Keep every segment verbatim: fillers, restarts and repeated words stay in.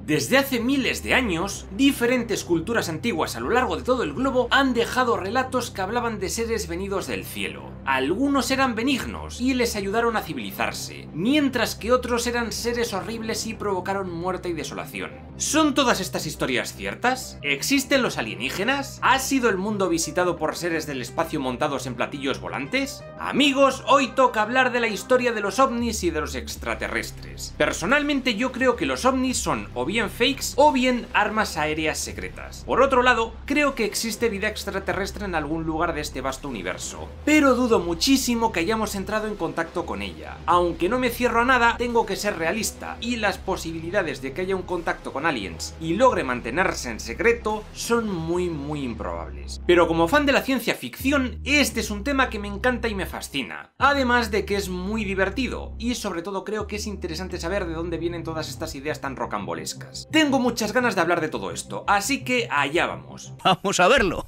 Desde hace miles de años, diferentes culturas antiguas a lo largo de todo el globo han dejado relatos que hablaban de seres venidos del cielo. Algunos eran benignos y les ayudaron a civilizarse, mientras que otros eran seres horribles y provocaron muerte y desolación. ¿Son todas estas historias ciertas? ¿Existen los alienígenas? ¿Ha sido el mundo visitado por seres del espacio montados en platillos volantes? Amigos, hoy toca hablar de la historia de los ovnis y de los extraterrestres. Personalmente yo creo que los ovnis son o bien fakes o bien armas aéreas secretas. Por otro lado, creo que existe vida extraterrestre en algún lugar de este vasto universo, pero dudo muchísimo que hayamos entrado en contacto con ella. Aunque no me cierro a nada, tengo que ser realista, y las posibilidades de que haya un contacto con aliens y logre mantenerse en secreto son muy muy improbables. Pero como fan de la ciencia ficción, este es un tema que me encanta y me fascina, además de que es muy divertido, y sobre todo creo que es interesante saber de dónde vienen todas estas ideas tan rocambolescas. Tengo muchas ganas de hablar de todo esto, así que allá vamos. ¡Vamos a verlo!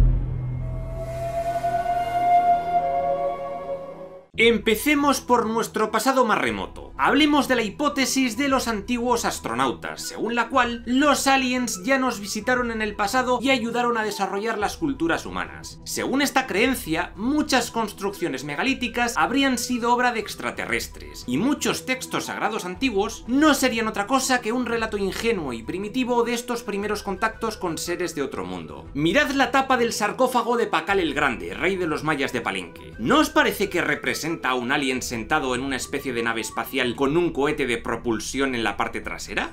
Empecemos por nuestro pasado más remoto. Hablemos de la hipótesis de los antiguos astronautas, según la cual los aliens ya nos visitaron en el pasado y ayudaron a desarrollar las culturas humanas. Según esta creencia, muchas construcciones megalíticas habrían sido obra de extraterrestres, y muchos textos sagrados antiguos no serían otra cosa que un relato ingenuo y primitivo de estos primeros contactos con seres de otro mundo. Mirad la tapa del sarcófago de Pacal el Grande, rey de los mayas de Palenque. ¿No os parece que representa a un alien sentado en una especie de nave espacial con un cohete de propulsión en la parte trasera?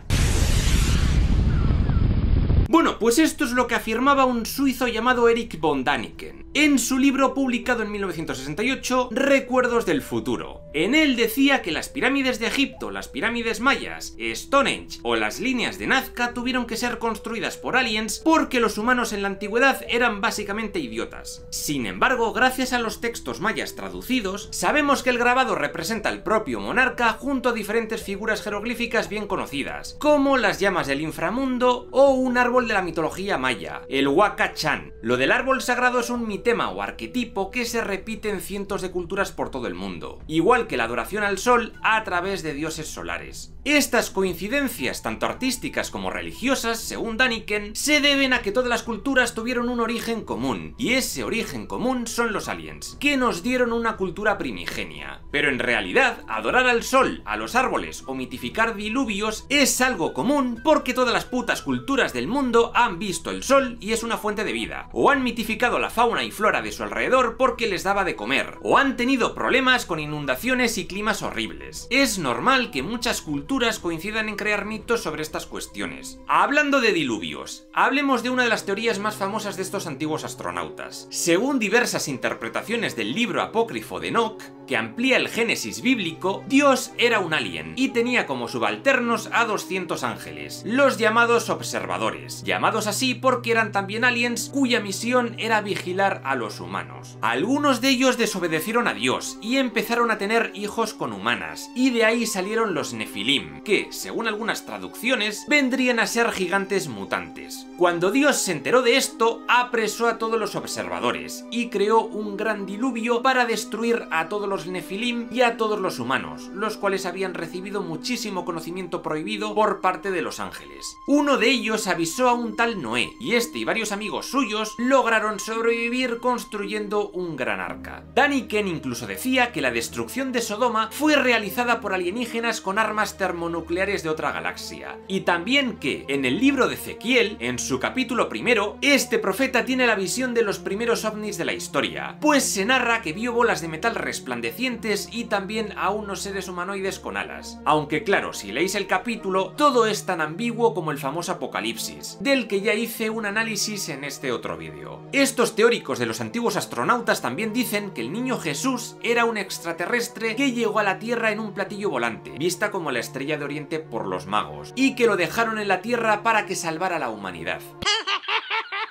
Bueno, pues esto es lo que afirmaba un suizo llamado Erich von Däniken en su libro publicado en mil novecientos sesenta y ocho, Recuerdos del futuro. En él decía que las pirámides de Egipto, las pirámides mayas, Stonehenge o las líneas de Nazca tuvieron que ser construidas por aliens porque los humanos en la antigüedad eran básicamente idiotas. Sin embargo, gracias a los textos mayas traducidos, sabemos que el grabado representa al propio monarca junto a diferentes figuras jeroglíficas bien conocidas, como las llamas del inframundo o un árbol de la mitología maya, el Waka Chan. Lo del árbol sagrado es un mitema o arquetipo que se repite en cientos de culturas por todo el mundo, igual que la adoración al sol a través de dioses solares. Estas coincidencias, tanto artísticas como religiosas, según Däniken, se deben a que todas las culturas tuvieron un origen común, y ese origen común son los aliens, que nos dieron una cultura primigenia. Pero en realidad, adorar al sol, a los árboles o mitificar diluvios es algo común porque todas las putas culturas del mundo han visto el sol y es una fuente de vida, o han mitificado la fauna y flora de su alrededor porque les daba de comer, o han tenido problemas con inundaciones y climas horribles. Es normal que muchas culturas coincidan en crear mitos sobre estas cuestiones. Hablando de diluvios, hablemos de una de las teorías más famosas de estos antiguos astronautas. Según diversas interpretaciones del libro apócrifo de Enoch, que amplía el Génesis bíblico, Dios era un alien y tenía como subalternos a doscientos ángeles, los llamados observadores, llamados así porque eran también aliens cuya misión era vigilar a los humanos. Algunos de ellos desobedecieron a Dios y empezaron a tener hijos con humanas, y de ahí salieron los Nefilim, que, según algunas traducciones, vendrían a ser gigantes mutantes. Cuando Dios se enteró de esto, apresó a todos los observadores y creó un gran diluvio para destruir a todos los Nefilim y a todos los humanos, los cuales habían recibido muchísimo conocimiento prohibido por parte de los ángeles. Uno de ellos avisó a un tal Noé, y este y varios amigos suyos lograron sobrevivir construyendo un gran arca. Däniken incluso decía que la destrucción de Sodoma fue realizada por alienígenas con armas termonucleares de otra galaxia, y también que, en el libro de Ezequiel, en su capítulo primero, este profeta tiene la visión de los primeros ovnis de la historia, pues se narra que vio bolas de metal resplandecientes y también a unos seres humanoides con alas. Aunque claro, si leéis el capítulo, todo es tan ambiguo como el famoso Apocalipsis, del que ya hice un análisis en este otro vídeo. Estos teóricos de los antiguos astronautas también dicen que el niño Jesús era un extraterrestre que llegó a la Tierra en un platillo volante, vista como la estrella de Oriente por los magos, y que lo dejaron en la Tierra para que salvara a la humanidad.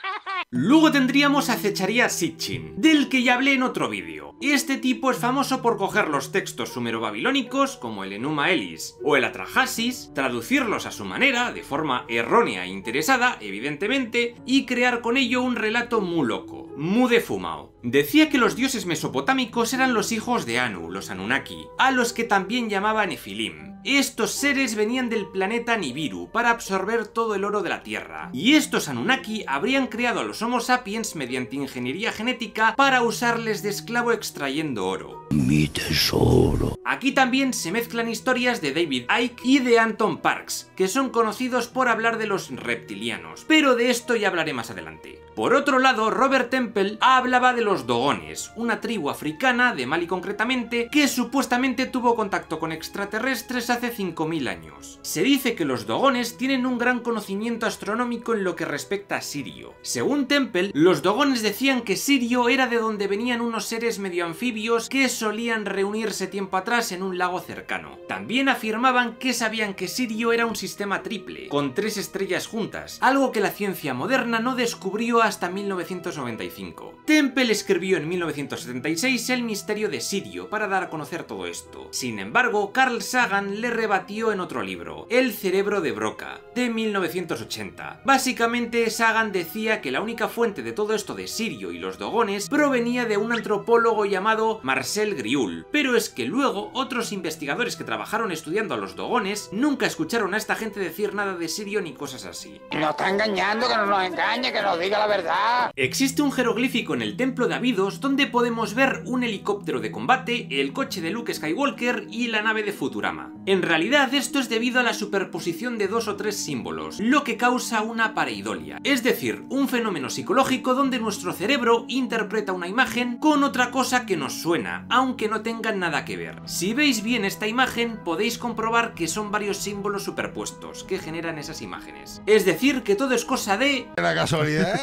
Luego tendríamos a Zecharia Sitchin, del que ya hablé en otro vídeo. Este tipo es famoso por coger los textos sumero-babilónicos, como el Enuma Elis o el Atrahasis, traducirlos a su manera, de forma errónea e interesada, evidentemente, y crear con ello un relato muy loco, muy defumado. Decía que los dioses mesopotámicos eran los hijos de Anu, los Anunnaki, a los que también llamaban Nephilim. Estos seres venían del planeta Nibiru para absorber todo el oro de la Tierra, y estos Anunnaki habrían creado a los Homo sapiens mediante ingeniería genética para usarles de esclavo extrayendo oro. Mi tesoro. Aquí también se mezclan historias de David Icke y de Anton Parks, que son conocidos por hablar de los reptilianos, pero de esto ya hablaré más adelante. Por otro lado, Robert Temple hablaba de los Dogones, una tribu africana, de Mali concretamente, que supuestamente tuvo contacto con extraterrestres hace cinco mil años. Se dice que los Dogones tienen un gran conocimiento astronómico en lo que respecta a Sirio. Según Temple, los Dogones decían que Sirio era de donde venían unos seres medio anfibios que solían reunirse tiempo atrás en un lago cercano. También afirmaban que sabían que Sirio era un sistema triple, con tres estrellas juntas, algo que la ciencia moderna no descubrió hasta mil novecientos noventa y cinco. Temple escribió en mil novecientos setenta y seis El misterio de Sirio para dar a conocer todo esto. Sin embargo, Carl Sagan le rebatió en otro libro, El cerebro de Broca, de mil novecientos ochenta. Básicamente, Sagan decía que la única fuente de todo esto de Sirio y los Dogones provenía de un antropólogo llamado Marcel Griul, pero es que luego otros investigadores que trabajaron estudiando a los Dogones nunca escucharon a esta gente decir nada de Sirio ni cosas así. Nos está engañando, que no nos engañe, que nos diga la verdad. Existe un jeroglífico en el templo de Abidos donde podemos ver un helicóptero de combate, el coche de Luke Skywalker y la nave de Futurama. En realidad esto es debido a la superposición de dos o tres símbolos, lo que causa una pareidolia, es decir, un fenómeno psicológico donde nuestro cerebro interpreta una imagen con otra cosa que nos suena, aunque no tengan nada que ver. Si veis bien esta imagen podéis comprobar que son varios símbolos superpuestos que generan esas imágenes. Es decir, que todo es cosa de... la casualidad.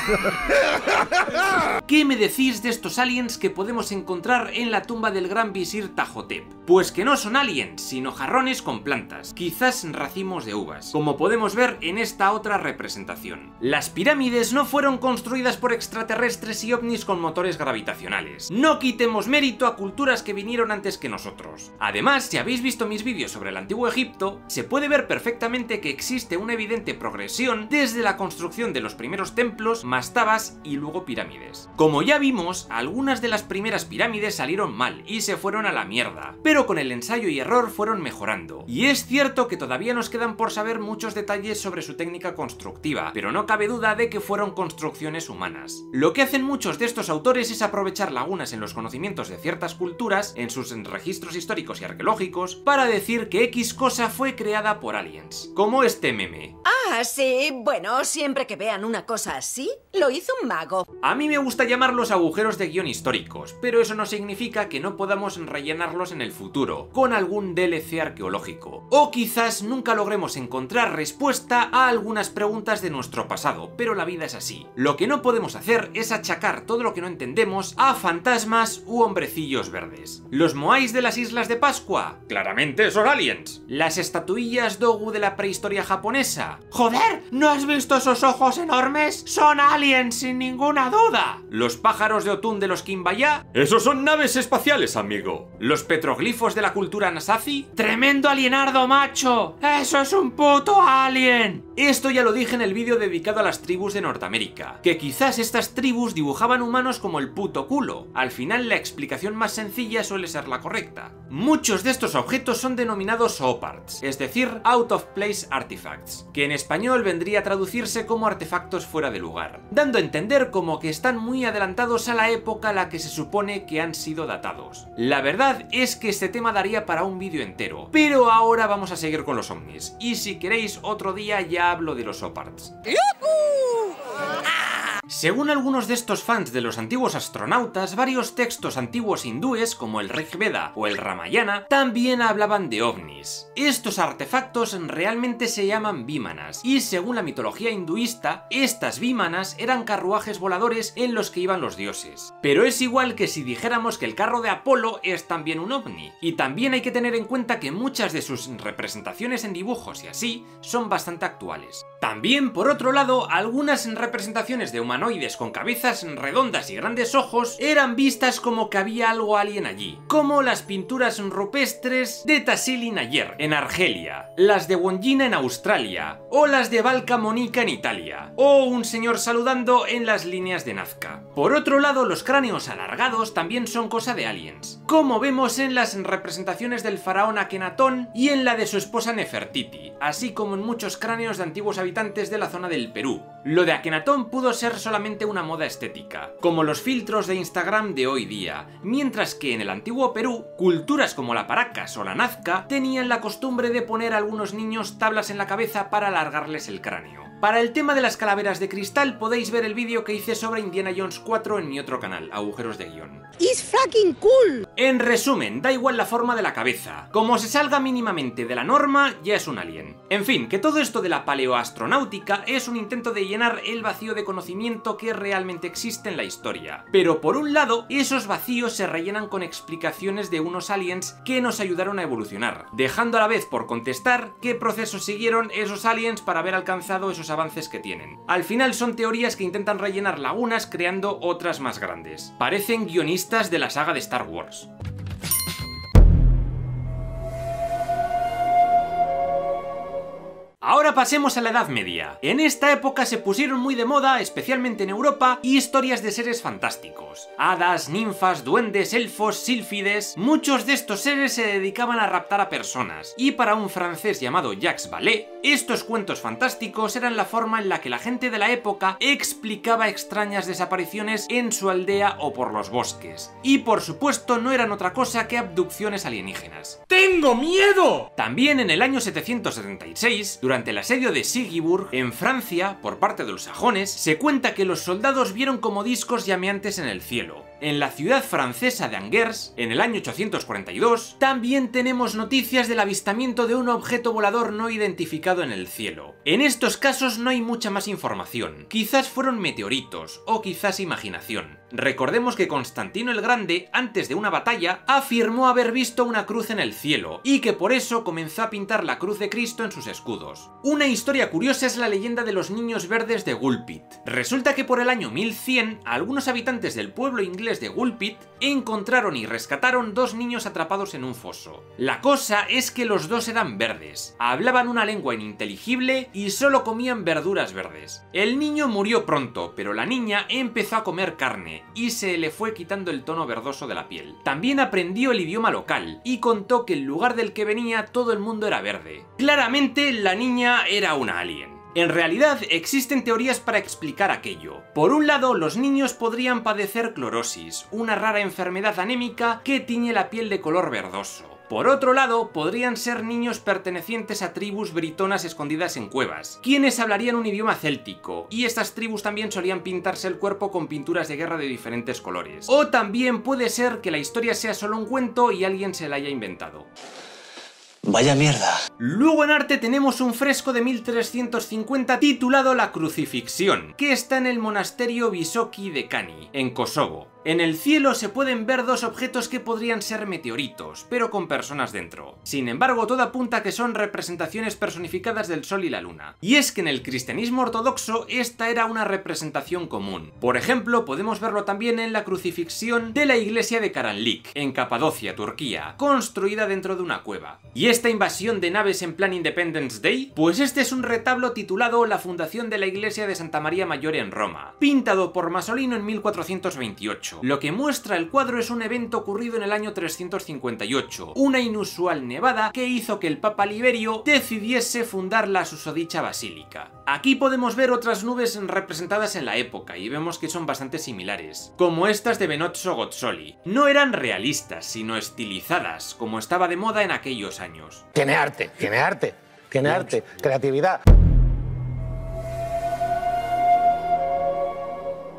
¿Qué me decís de estos aliens que podemos encontrar en la tumba del gran visir Tajotep? Pues que no son aliens, sino jarrones con plantas, quizás racimos de uvas, como podemos ver en esta otra representación. Las pirámides no fueron construidas por extraterrestres y ovnis con motores gravitacionales. No quitemos mérito a culturas que vinieron antes que nosotros. Además, si habéis visto mis vídeos sobre el antiguo Egipto, se puede ver perfectamente que existe una evidente progresión desde la construcción de los primeros templos, mastabas y luego pirámides. Como ya vimos, algunas de las primeras pirámides salieron mal y se fueron a la mierda, pero con el ensayo y error fueron mejorando. Y es cierto que todavía nos quedan por saber muchos detalles sobre su técnica constructiva, pero no cabe duda de que fueron construcciones humanas. Lo que hacen muchos de estos autores es aprovechar lagunas en los conocimientos de ciertas culturas, en sus registros históricos y arqueológicos, para decir que X cosa fue creada por aliens, como este meme. Ah, sí, bueno, siempre que vean una cosa así, lo hizo un mago. A mí me gusta llamarlos agujeros de guión históricos, pero eso no significa que no podamos rellenarlos en el futuro, con algún D L C arqueológico. O quizás nunca logremos encontrar respuesta a algunas preguntas de nuestro pasado, pero la vida es así. Lo que no podemos hacer es achacar todo lo que no entendemos a fantasmas u hombrecillos verdes. ¿Los moais de las Islas de Pascua? Claramente son aliens. ¿Las estatuillas Dogu de la prehistoria japonesa? ¡Joder! ¿No has visto esos ojos enormes? ¡Son aliens sin ninguna duda! ¿Los pájaros de Otún de los Quimbaya? ¡Esos son naves espaciales, amigo! ¿Los petroglifos de la cultura Nasazi? ¡Tremendo alienardo, macho! ¡Eso es un puto alien! Esto ya lo dije en el vídeo dedicado a las tribus de Norteamérica, que quizás estas tribus dibujaban humanos como el puto culo. Al final la explicación más sencilla suele ser la correcta. Muchos de estos objetos son denominados O P A R Ts, es decir, Out of Place Artifacts, que en español vendría a traducirse como artefactos fuera de lugar, dando a entender como que están muy adelantados a la época a la que se supone que han sido datados. La verdad es que este tema daría para un vídeo entero, pero ahora vamos a seguir con los ovnis, y si queréis otro día ya hablo de los O P A R Ts. Según algunos de estos fans de los antiguos astronautas, varios textos antiguos hindúes, como el Rig Veda o el Ramayana, también hablaban de ovnis. Estos artefactos realmente se llaman vímanas, y según la mitología hinduista, estas vímanas eran carruajes voladores en los que iban los dioses. Pero es igual que si dijéramos que el carro de Apolo es también un ovni, y también hay que tener en cuenta que muchas de sus representaciones en dibujos y así son bastante actuales. También, por otro lado, algunas representaciones de humanoides humanoides con cabezas redondas y grandes ojos eran vistas como que había algo alien allí, como las pinturas rupestres de Tassili N'Ajjer en Argelia, las de Wonjina en Australia, o las de Valca Monica en Italia, o un señor saludando en las líneas de Nazca. Por otro lado, los cráneos alargados también son cosa de aliens, como vemos en las representaciones del faraón Akenatón y en la de su esposa Nefertiti, así como en muchos cráneos de antiguos habitantes de la zona del Perú. Lo de Akenatón pudo ser solamente una moda estética, como los filtros de Instagram de hoy día, mientras que en el antiguo Perú, culturas como la Paracas o la Nazca tenían la costumbre de poner a algunos niños tablas en la cabeza para alargarles el cráneo. Para el tema de las calaveras de cristal podéis ver el vídeo que hice sobre Indiana Jones cuatro en mi otro canal, Agujeros de Guión. It's fucking cool. En resumen, da igual la forma de la cabeza. Como se salga mínimamente de la norma, ya es un alien. En fin, que todo esto de la paleoastronáutica es un intento de llenar el vacío de conocimiento que realmente existe en la historia. Pero por un lado, esos vacíos se rellenan con explicaciones de unos aliens que nos ayudaron a evolucionar, dejando a la vez por contestar qué procesos siguieron esos aliens para haber alcanzado esos avances que tienen. Al final son teorías que intentan rellenar lagunas creando otras más grandes. Parecen guionistas de la saga de Star Wars. Ahora pasemos a la Edad Media. En esta época se pusieron muy de moda, especialmente en Europa, historias de seres fantásticos. Hadas, ninfas, duendes, elfos, sílfides... Muchos de estos seres se dedicaban a raptar a personas, y para un francés llamado Jacques Vallée, estos cuentos fantásticos eran la forma en la que la gente de la época explicaba extrañas desapariciones en su aldea o por los bosques. Y por supuesto no eran otra cosa que abducciones alienígenas. ¡Tengo miedo! También en el año setecientos setenta y seis, durante Durante el asedio de Sigisburg, en Francia, por parte de los sajones, se cuenta que los soldados vieron como discos llameantes en el cielo. En la ciudad francesa de Angers, en el año ochocientos cuarenta y dos, también tenemos noticias del avistamiento de un objeto volador no identificado en el cielo. En estos casos no hay mucha más información. Quizás fueron meteoritos, o quizás imaginación. Recordemos que Constantino el Grande, antes de una batalla, afirmó haber visto una cruz en el cielo, y que por eso comenzó a pintar la cruz de Cristo en sus escudos. Una historia curiosa es la leyenda de los niños verdes de Gulpit. Resulta que por el año mil cien, algunos habitantes del pueblo inglés de Gulpit encontraron y rescataron dos niños atrapados en un foso. La cosa es que los dos eran verdes, hablaban una lengua ininteligible y solo comían verduras verdes. El niño murió pronto, pero la niña empezó a comer carne y se le fue quitando el tono verdoso de la piel. También aprendió el idioma local y contó que el lugar del que venía todo el mundo era verde. Claramente la niña era una alien. En realidad existen teorías para explicar aquello. Por un lado, los niños podrían padecer clorosis, una rara enfermedad anémica que tiñe la piel de color verdoso. Por otro lado, podrían ser niños pertenecientes a tribus britonas escondidas en cuevas, quienes hablarían un idioma céltico, y estas tribus también solían pintarse el cuerpo con pinturas de guerra de diferentes colores. O también puede ser que la historia sea solo un cuento y alguien se la haya inventado. Vaya mierda. Luego en arte tenemos un fresco de mil trescientos cincuenta titulado La Crucifixión, que está en el monasterio Visoki de Kani, en Kosovo. En el cielo se pueden ver dos objetos que podrían ser meteoritos, pero con personas dentro. Sin embargo, todo apunta a que son representaciones personificadas del sol y la luna. Y es que en el cristianismo ortodoxo esta era una representación común. Por ejemplo, podemos verlo también en la crucifixión de la iglesia de Karanlik, en Capadocia, Turquía, construida dentro de una cueva. ¿Y esta invasión de naves en plan Independence Day? Pues este es un retablo titulado La fundación de la iglesia de Santa María Maggiore en Roma, pintado por Masolino en mil cuatrocientos veintiocho. Lo que muestra el cuadro es un evento ocurrido en el año trescientos cincuenta y ocho, una inusual nevada que hizo que el Papa Liberio decidiese fundar la susodicha basílica. Aquí podemos ver otras nubes representadas en la época y vemos que son bastante similares, como estas de Benozzo Gozzoli. No eran realistas, sino estilizadas, como estaba de moda en aquellos años. Tiene arte, tiene arte, tiene arte, creatividad.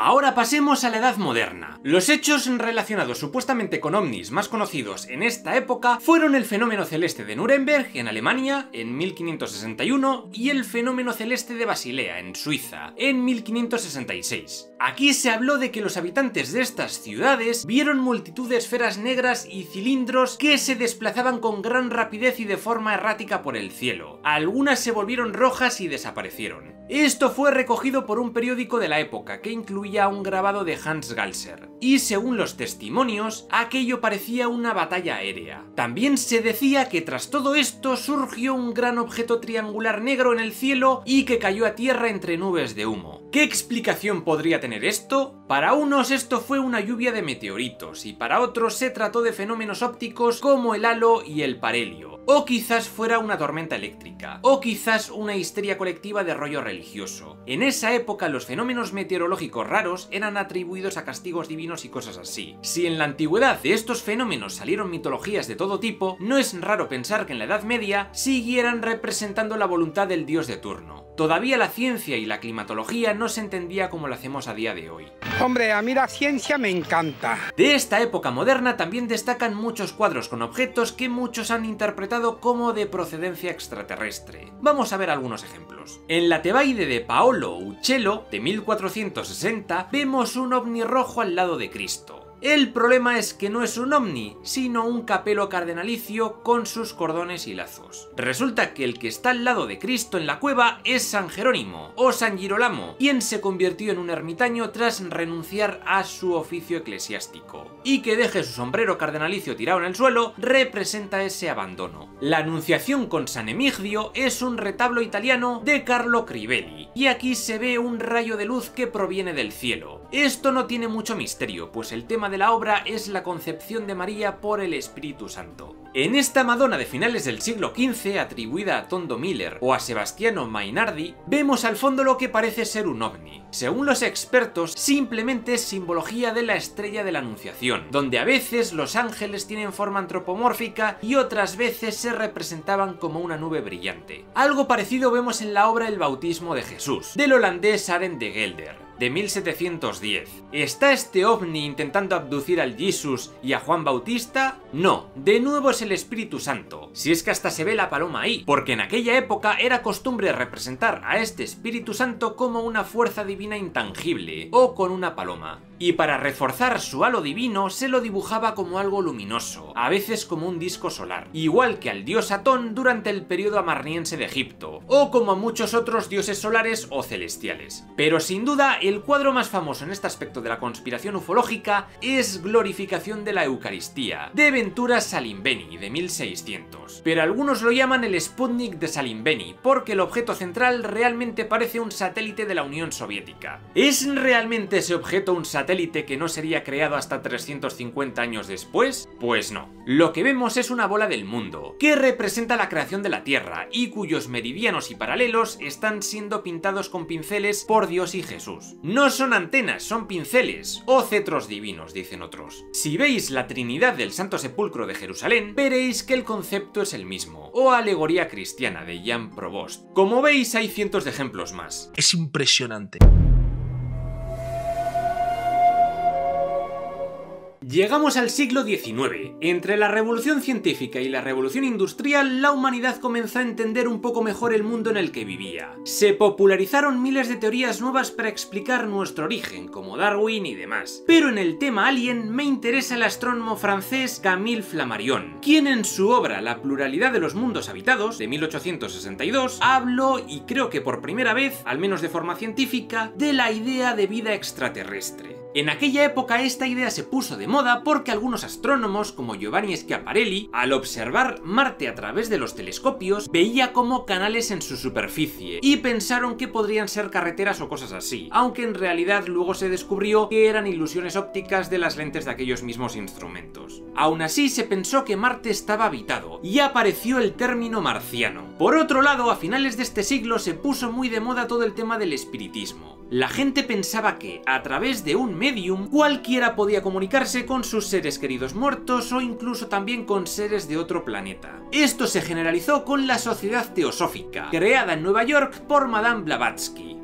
Ahora pasemos a la Edad Moderna. Los hechos relacionados supuestamente con ovnis más conocidos en esta época fueron el fenómeno celeste de Nuremberg en Alemania en mil quinientos sesenta y uno y el fenómeno celeste de Basilea en Suiza en mil quinientos sesenta y seis. Aquí se habló de que los habitantes de estas ciudades vieron multitud de esferas negras y cilindros que se desplazaban con gran rapidez y de forma errática por el cielo. Algunas se volvieron rojas y desaparecieron. Esto fue recogido por un periódico de la época que incluía un grabado de Hans Galser, y según los testimonios, aquello parecía una batalla aérea. También se decía que tras todo esto surgió un gran objeto triangular negro en el cielo y que cayó a tierra entre nubes de humo. ¿Qué explicación podría tener esto? Para unos esto fue una lluvia de meteoritos y para otros se trató de fenómenos ópticos como el halo y el parhelio. O quizás fuera una tormenta eléctrica, o quizás una histeria colectiva de rollo religioso. En esa época los fenómenos meteorológicos raros eran atribuidos a castigos divinos y cosas así. Si en la antigüedad de estos fenómenos salieron mitologías de todo tipo, no es raro pensar que en la Edad Media siguieran representando la voluntad del dios de turno. Todavía la ciencia y la climatología no se entendía como lo hacemos a día de hoy. Hombre, a mí la ciencia me encanta. De esta época moderna también destacan muchos cuadros con objetos que muchos han interpretado como de procedencia extraterrestre. Vamos a ver algunos ejemplos. En la Tebaide de Paolo Uccello, de mil cuatrocientos sesenta, vemos un ovni rojo al lado de Cristo. El problema es que no es un ovni, sino un capelo cardenalicio con sus cordones y lazos. Resulta que el que está al lado de Cristo en la cueva es San Jerónimo, o San Girolamo, quien se convirtió en un ermitaño tras renunciar a su oficio eclesiástico. Y que deje su sombrero cardenalicio tirado en el suelo representa ese abandono. La Anunciación con San Emigdio es un retablo italiano de Carlo Crivelli, y aquí se ve un rayo de luz que proviene del cielo. Esto no tiene mucho misterio, pues el tema de la obra es la concepción de María por el Espíritu Santo. En esta Madonna de finales del siglo quince, atribuida a Tondo Miller o a Sebastiano Mainardi, vemos al fondo lo que parece ser un ovni. Según los expertos, simplemente es simbología de la estrella de la Anunciación, donde a veces los ángeles tienen forma antropomórfica y otras veces se representaban como una nube brillante. Algo parecido vemos en la obra El bautismo de Jesús, del holandés Arend de Gelder, de mil setecientos diez. ¿Está este ovni intentando abducir al Jesús y a Juan Bautista? No, de nuevo es el Espíritu Santo, si es que hasta se ve la paloma ahí, porque en aquella época era costumbre representar a este Espíritu Santo como una fuerza divina intangible, o con una paloma. Y para reforzar su halo divino se lo dibujaba como algo luminoso, a veces como un disco solar, igual que al dios Atón durante el periodo amarniense de Egipto, o como a muchos otros dioses solares o celestiales. Pero sin duda, el cuadro más famoso en este aspecto de la conspiración ufológica es Glorificación de la Eucaristía, de Ventura Salimbeni, de mil seiscientos. Pero algunos lo llaman el Sputnik de Salimbeni, porque el objeto central realmente parece un satélite de la Unión Soviética. ¿Es realmente ese objeto un satélite que no sería creado hasta trescientos cincuenta años después? Pues no. Lo que vemos es una bola del mundo, que representa la creación de la Tierra y cuyos meridianos y paralelos están siendo pintados con pinceles por Dios y Jesús. No son antenas, son pinceles, o cetros divinos, dicen otros. Si veis la Trinidad del Santo Sepulcro de Jerusalén, veréis que el concepto es el mismo, o alegoría cristiana de Jan Provost. Como veis, hay cientos de ejemplos más. Es impresionante. Llegamos al siglo diecinueve. Entre la revolución científica y la revolución industrial, la humanidad comenzó a entender un poco mejor el mundo en el que vivía. Se popularizaron miles de teorías nuevas para explicar nuestro origen, como Darwin y demás. Pero en el tema alien me interesa el astrónomo francés Camille Flammarion, quien en su obra La pluralidad de los mundos habitados, de mil ochocientos sesenta y dos, habló, y creo que por primera vez, al menos de forma científica, de la idea de vida extraterrestre. En aquella época esta idea se puso de moda porque algunos astrónomos como Giovanni Schiaparelli, al observar Marte a través de los telescopios, veía como canales en su superficie y pensaron que podrían ser carreteras o cosas así, aunque en realidad luego se descubrió que eran ilusiones ópticas de las lentes de aquellos mismos instrumentos. Aún así se pensó que Marte estaba habitado y apareció el término marciano. Por otro lado, a finales de este siglo se puso muy de moda todo el tema del espiritismo. La gente pensaba que, a través de un medium, cualquiera podía comunicarse con sus seres queridos muertos o incluso también con seres de otro planeta. Esto se generalizó con la Sociedad Teosófica, creada en Nueva York por Madame Blavatsky.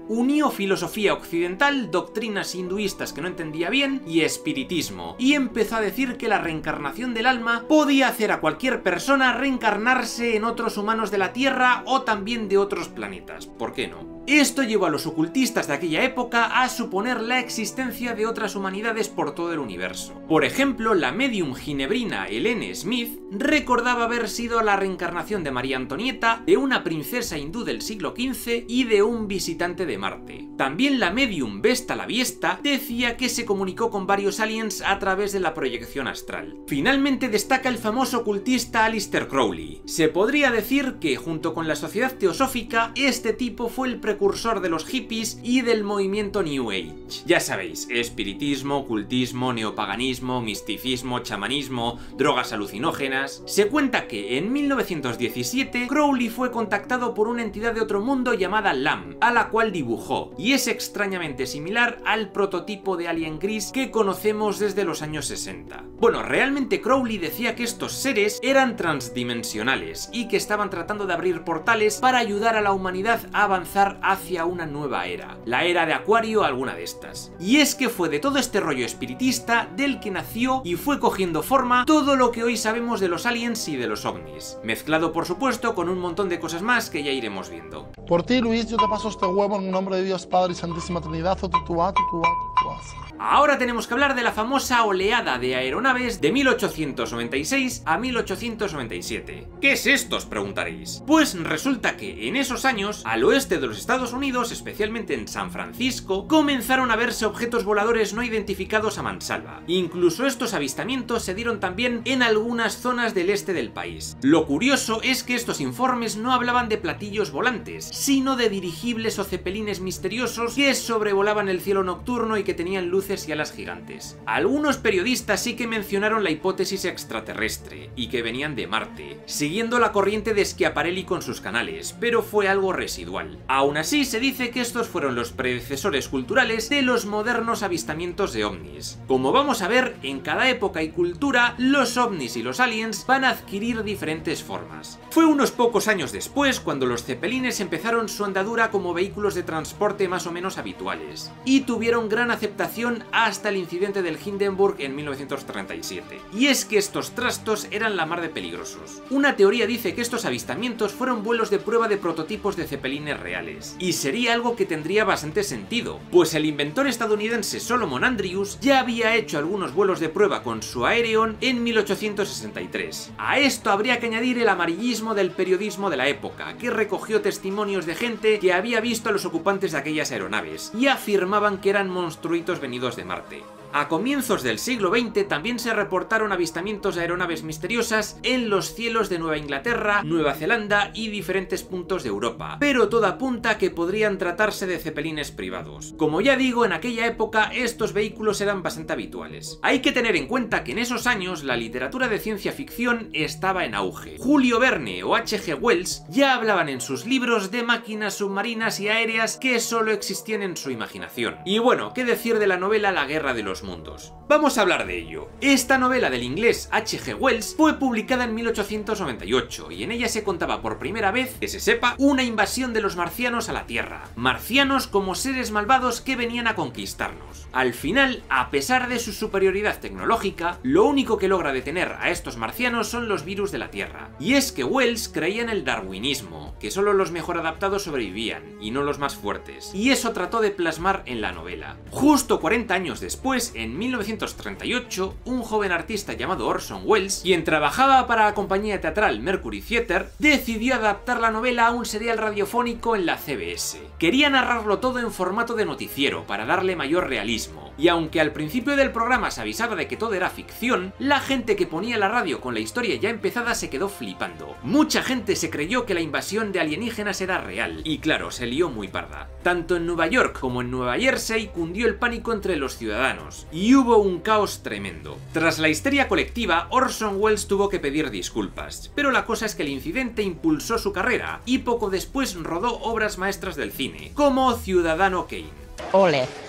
unió filosofía occidental, doctrinas hinduistas que no entendía bien y espiritismo, y empezó a decir que la reencarnación del alma podía hacer a cualquier persona reencarnarse en otros humanos de la Tierra o también de otros planetas. ¿Por qué no? Esto llevó a los ocultistas de aquella época a suponer la existencia de otras humanidades por todo el universo. Por ejemplo, la medium ginebrina Helene Smith recordaba haber sido la reencarnación de María Antonieta, de una princesa hindú del siglo quince y de un visitante de Marte. También la medium Vesta la Viesta decía que se comunicó con varios aliens a través de la proyección astral. Finalmente destaca el famoso ocultista Aleister Crowley. Se podría decir que, junto con la Sociedad Teosófica, este tipo fue el precursor precursor de los hippies y del movimiento New Age. Ya sabéis, espiritismo, ocultismo, neopaganismo, misticismo, chamanismo, drogas alucinógenas. Se cuenta que en mil novecientos diecisiete Crowley fue contactado por una entidad de otro mundo llamada Lam, a la cual dibujó, y es extrañamente similar al prototipo de alien gris que conocemos desde los años sesenta. Bueno, realmente Crowley decía que estos seres eran transdimensionales y que estaban tratando de abrir portales para ayudar a la humanidad a avanzar hacia una nueva era, la era de Acuario, alguna de estas. Y es que fue de todo este rollo espiritista del que nació y fue cogiendo forma todo lo que hoy sabemos de los aliens y de los ovnis, mezclado por supuesto con un montón de cosas más que ya iremos viendo. Por ti, Luis, yo te paso este huevo en nombre de Dios Padre y Santísima Trinidad, o tutúa, tutúa, tutúa. Ahora tenemos que hablar de la famosa oleada de aeronaves de mil ochocientos noventa y seis a mil ochocientos noventa y siete. ¿Qué es esto?, os preguntaréis. Pues resulta que en esos años, al oeste de los Estados Unidos, especialmente en San Francisco, comenzaron a verse objetos voladores no identificados a mansalva. Incluso estos avistamientos se dieron también en algunas zonas del este del país. Lo curioso es que estos informes no hablaban de platillos volantes, sino de dirigibles o cepelines misteriosos que sobrevolaban el cielo nocturno y que tenían luz y alas gigantes. Algunos periodistas sí que mencionaron la hipótesis extraterrestre y que venían de Marte, siguiendo la corriente de Schiaparelli con sus canales, pero fue algo residual. Aún así se dice que estos fueron los predecesores culturales de los modernos avistamientos de ovnis. Como vamos a ver, en cada época y cultura, los ovnis y los aliens van a adquirir diferentes formas. Fue unos pocos años después cuando los cepelines empezaron su andadura como vehículos de transporte más o menos habituales, y tuvieron gran aceptación hasta el incidente del Hindenburg en mil novecientos treinta y siete. Y es que estos trastos eran la mar de peligrosos. Una teoría dice que estos avistamientos fueron vuelos de prueba de prototipos de cepelines reales, y sería algo que tendría bastante sentido, pues el inventor estadounidense Solomon Andrews ya había hecho algunos vuelos de prueba con su Aerion en mil ochocientos sesenta y tres. A esto habría que añadir el amarillismo del periodismo de la época, que recogió testimonios de gente que había visto a los ocupantes de aquellas aeronaves, y afirmaban que eran monstruitos venidos de Marte. A comienzos del siglo veinte también se reportaron avistamientos de aeronaves misteriosas en los cielos de Nueva Inglaterra, Nueva Zelanda y diferentes puntos de Europa, pero todo apunta a que podrían tratarse de cepelines privados. Como ya digo, en aquella época estos vehículos eran bastante habituales. Hay que tener en cuenta que en esos años la literatura de ciencia ficción estaba en auge. Julio Verne o H G Wells ya hablaban en sus libros de máquinas submarinas y aéreas que solo existían en su imaginación. Y bueno, ¿qué decir de la novela La Guerra de los Mundos? Vamos a hablar de ello. Esta novela del inglés H G Wells fue publicada en mil ochocientos noventa y ocho y en ella se contaba por primera vez, que se sepa, una invasión de los marcianos a la Tierra. Marcianos como seres malvados que venían a conquistarnos. Al final, a pesar de su superioridad tecnológica, lo único que logra detener a estos marcianos son los virus de la Tierra. Y es que Wells creía en el darwinismo, que solo los mejor adaptados sobrevivían, y no los más fuertes. Y eso trató de plasmar en la novela. Justo cuarenta años después, en mil novecientos treinta y ocho, un joven artista llamado Orson Welles, quien trabajaba para la compañía teatral Mercury Theatre, decidió adaptar la novela a un serial radiofónico en la C B S. Quería narrarlo todo en formato de noticiero para darle mayor realismo, y aunque al principio del programa se avisaba de que todo era ficción, la gente que ponía la radio con la historia ya empezada se quedó flipando. Mucha gente se creyó que la invasión de alienígenas era real, y claro, se lió muy parda. Tanto en Nueva York como en Nueva Jersey cundió el pánico entre los ciudadanos, y hubo un caos tremendo. Tras la histeria colectiva, Orson Welles tuvo que pedir disculpas, pero la cosa es que el incidente impulsó su carrera, y poco después rodó obras maestras del cine, como Ciudadano Kane. Ole,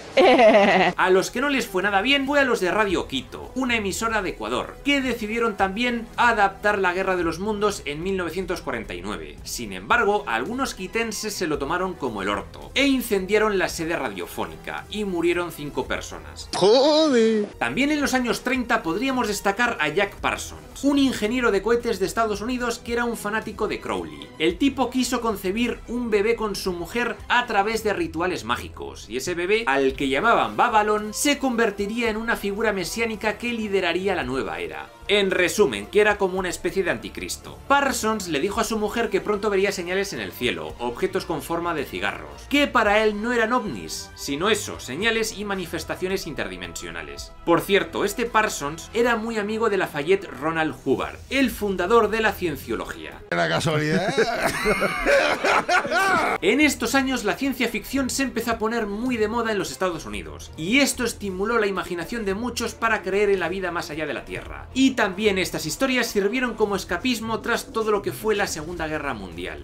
A los que no les fue nada bien fue a los de Radio Quito, una emisora de Ecuador, que decidieron también adaptar la Guerra de los Mundos en mil novecientos cuarenta y nueve. Sin embargo, algunos quitenses se lo tomaron como el orto e incendiaron la sede radiofónica y murieron cinco personas. ¡Joder! También en los años treinta podríamos destacar a Jack Parsons, un ingeniero de cohetes de Estados Unidos que era un fanático de Crowley. El tipo quiso concebir un bebé con su mujer a través de rituales mágicos, y ese bebé, al que llamaban Babylon, se convertiría en una figura mesiánica que lideraría la nueva era. En resumen, que era como una especie de anticristo. Parsons le dijo a su mujer que pronto vería señales en el cielo, objetos con forma de cigarros, que para él no eran ovnis, sino eso, señales y manifestaciones interdimensionales. Por cierto, este Parsons era muy amigo de Lafayette Ronald Hubbard, el fundador de la cienciología. La casualidad. En estos años la ciencia ficción se empezó a poner muy de moda en los Estados Unidos, y esto estimuló la imaginación de muchos para creer en la vida más allá de la Tierra. Y también estas historias sirvieron como escapismo tras todo lo que fue la Segunda Guerra Mundial.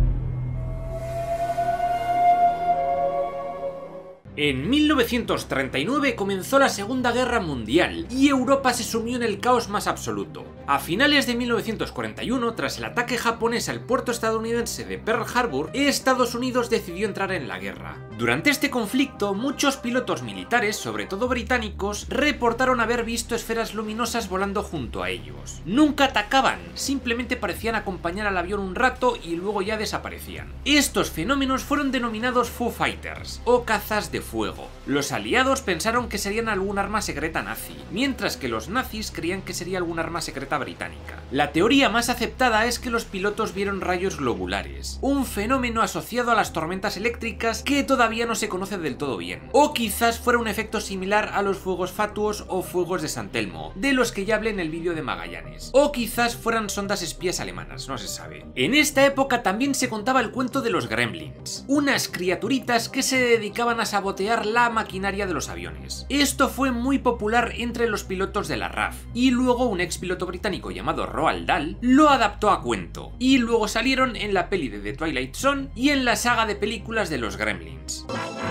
En mil novecientos treinta y nueve comenzó la Segunda Guerra Mundial y Europa se sumió en el caos más absoluto. A finales de mil novecientos cuarenta y uno, tras el ataque japonés al puerto estadounidense de Pearl Harbor, Estados Unidos decidió entrar en la guerra. Durante este conflicto, muchos pilotos militares, sobre todo británicos, reportaron haber visto esferas luminosas volando junto a ellos. Nunca atacaban, simplemente parecían acompañar al avión un rato y luego ya desaparecían. Estos fenómenos fueron denominados Foo Fighters, o cazas de fuego. Los aliados pensaron que serían algún arma secreta nazi, mientras que los nazis creían que sería algún arma secreta británica. La teoría más aceptada es que los pilotos vieron rayos globulares, un fenómeno asociado a las tormentas eléctricas que todavía no se conoce del todo bien. O quizás fuera un efecto similar a los fuegos fatuos o fuegos de San Telmo, de los que ya hablé en el vídeo de Magallanes. O quizás fueran sondas espías alemanas, no se sabe. En esta época también se contaba el cuento de los gremlins, unas criaturitas que se dedicaban a sabotear la maquinaria de los aviones. Esto fue muy popular entre los pilotos de la R A F, y luego un ex piloto británico llamado Roald Dahl lo adaptó a cuento, y luego salieron en la peli de The Twilight Zone y en la saga de películas de los Gremlins.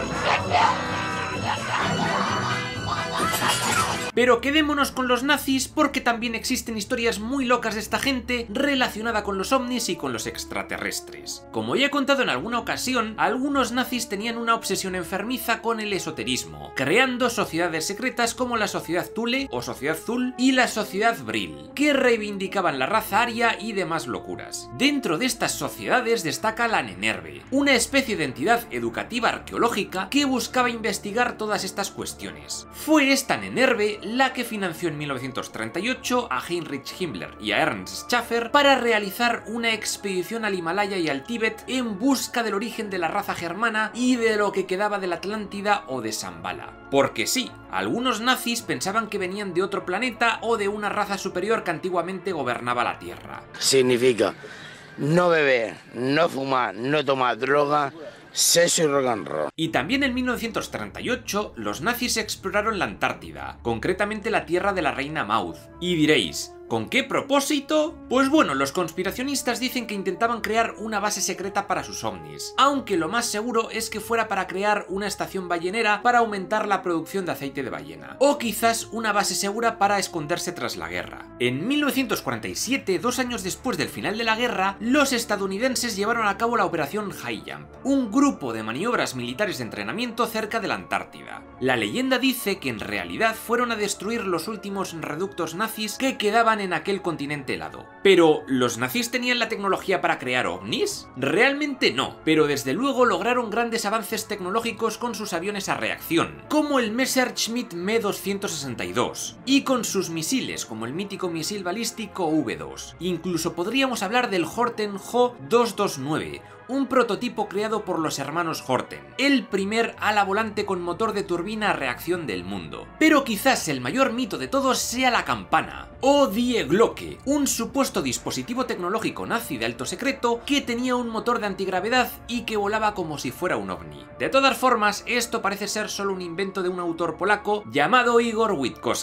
Pero quedémonos con los nazis porque también existen historias muy locas de esta gente relacionada con los ovnis y con los extraterrestres. Como ya he contado en alguna ocasión, algunos nazis tenían una obsesión enfermiza con el esoterismo, creando sociedades secretas como la Sociedad Thule o Sociedad Zul y la Sociedad Brill, que reivindicaban la raza aria y demás locuras. Dentro de estas sociedades destaca la Nenerve, una especie de entidad educativa arqueológica que buscaba investigar todas estas cuestiones. Fue esta Nenerve la que financió en mil novecientos treinta y ocho a Heinrich Himmler y a Ernst Schaffer para realizar una expedición al Himalaya y al Tíbet en busca del origen de la raza germana y de lo que quedaba de la Atlántida o de Shambhala. Porque sí, algunos nazis pensaban que venían de otro planeta o de una raza superior que antiguamente gobernaba la Tierra. Significa no beber, no fumar, no tomar droga, sexo y rock and roll. Y también en mil novecientos treinta y ocho los nazis exploraron la Antártida, concretamente la tierra de la reina Maud. Y diréis, ¿con qué propósito? Pues bueno, los conspiracionistas dicen que intentaban crear una base secreta para sus ovnis, aunque lo más seguro es que fuera para crear una estación ballenera para aumentar la producción de aceite de ballena, o quizás una base segura para esconderse tras la guerra. En mil novecientos cuarenta y siete, dos años después del final de la guerra, los estadounidenses llevaron a cabo la operación High Jump, un grupo de maniobras militares de entrenamiento cerca de la Antártida. La leyenda dice que en realidad fueron a destruir los últimos reductos nazis que quedaban en aquel continente helado. Pero, ¿los nazis tenían la tecnología para crear ovnis? Realmente no, pero desde luego lograron grandes avances tecnológicos con sus aviones a reacción, como el Messerschmitt M doscientos sesenta y dos, y con sus misiles, como el mítico misil balístico V dos. Incluso podríamos hablar del Horten Jo doscientos veintinueve, un prototipo creado por los hermanos Horten, el primer ala volante con motor de turbina a reacción del mundo. Pero quizás el mayor mito de todos sea la campana, o Die Glocke, un supuesto dispositivo tecnológico nazi de alto secreto que tenía un motor de antigravedad y que volaba como si fuera un ovni. De todas formas, esto parece ser solo un invento de un autor polaco llamado Igor Witkowski.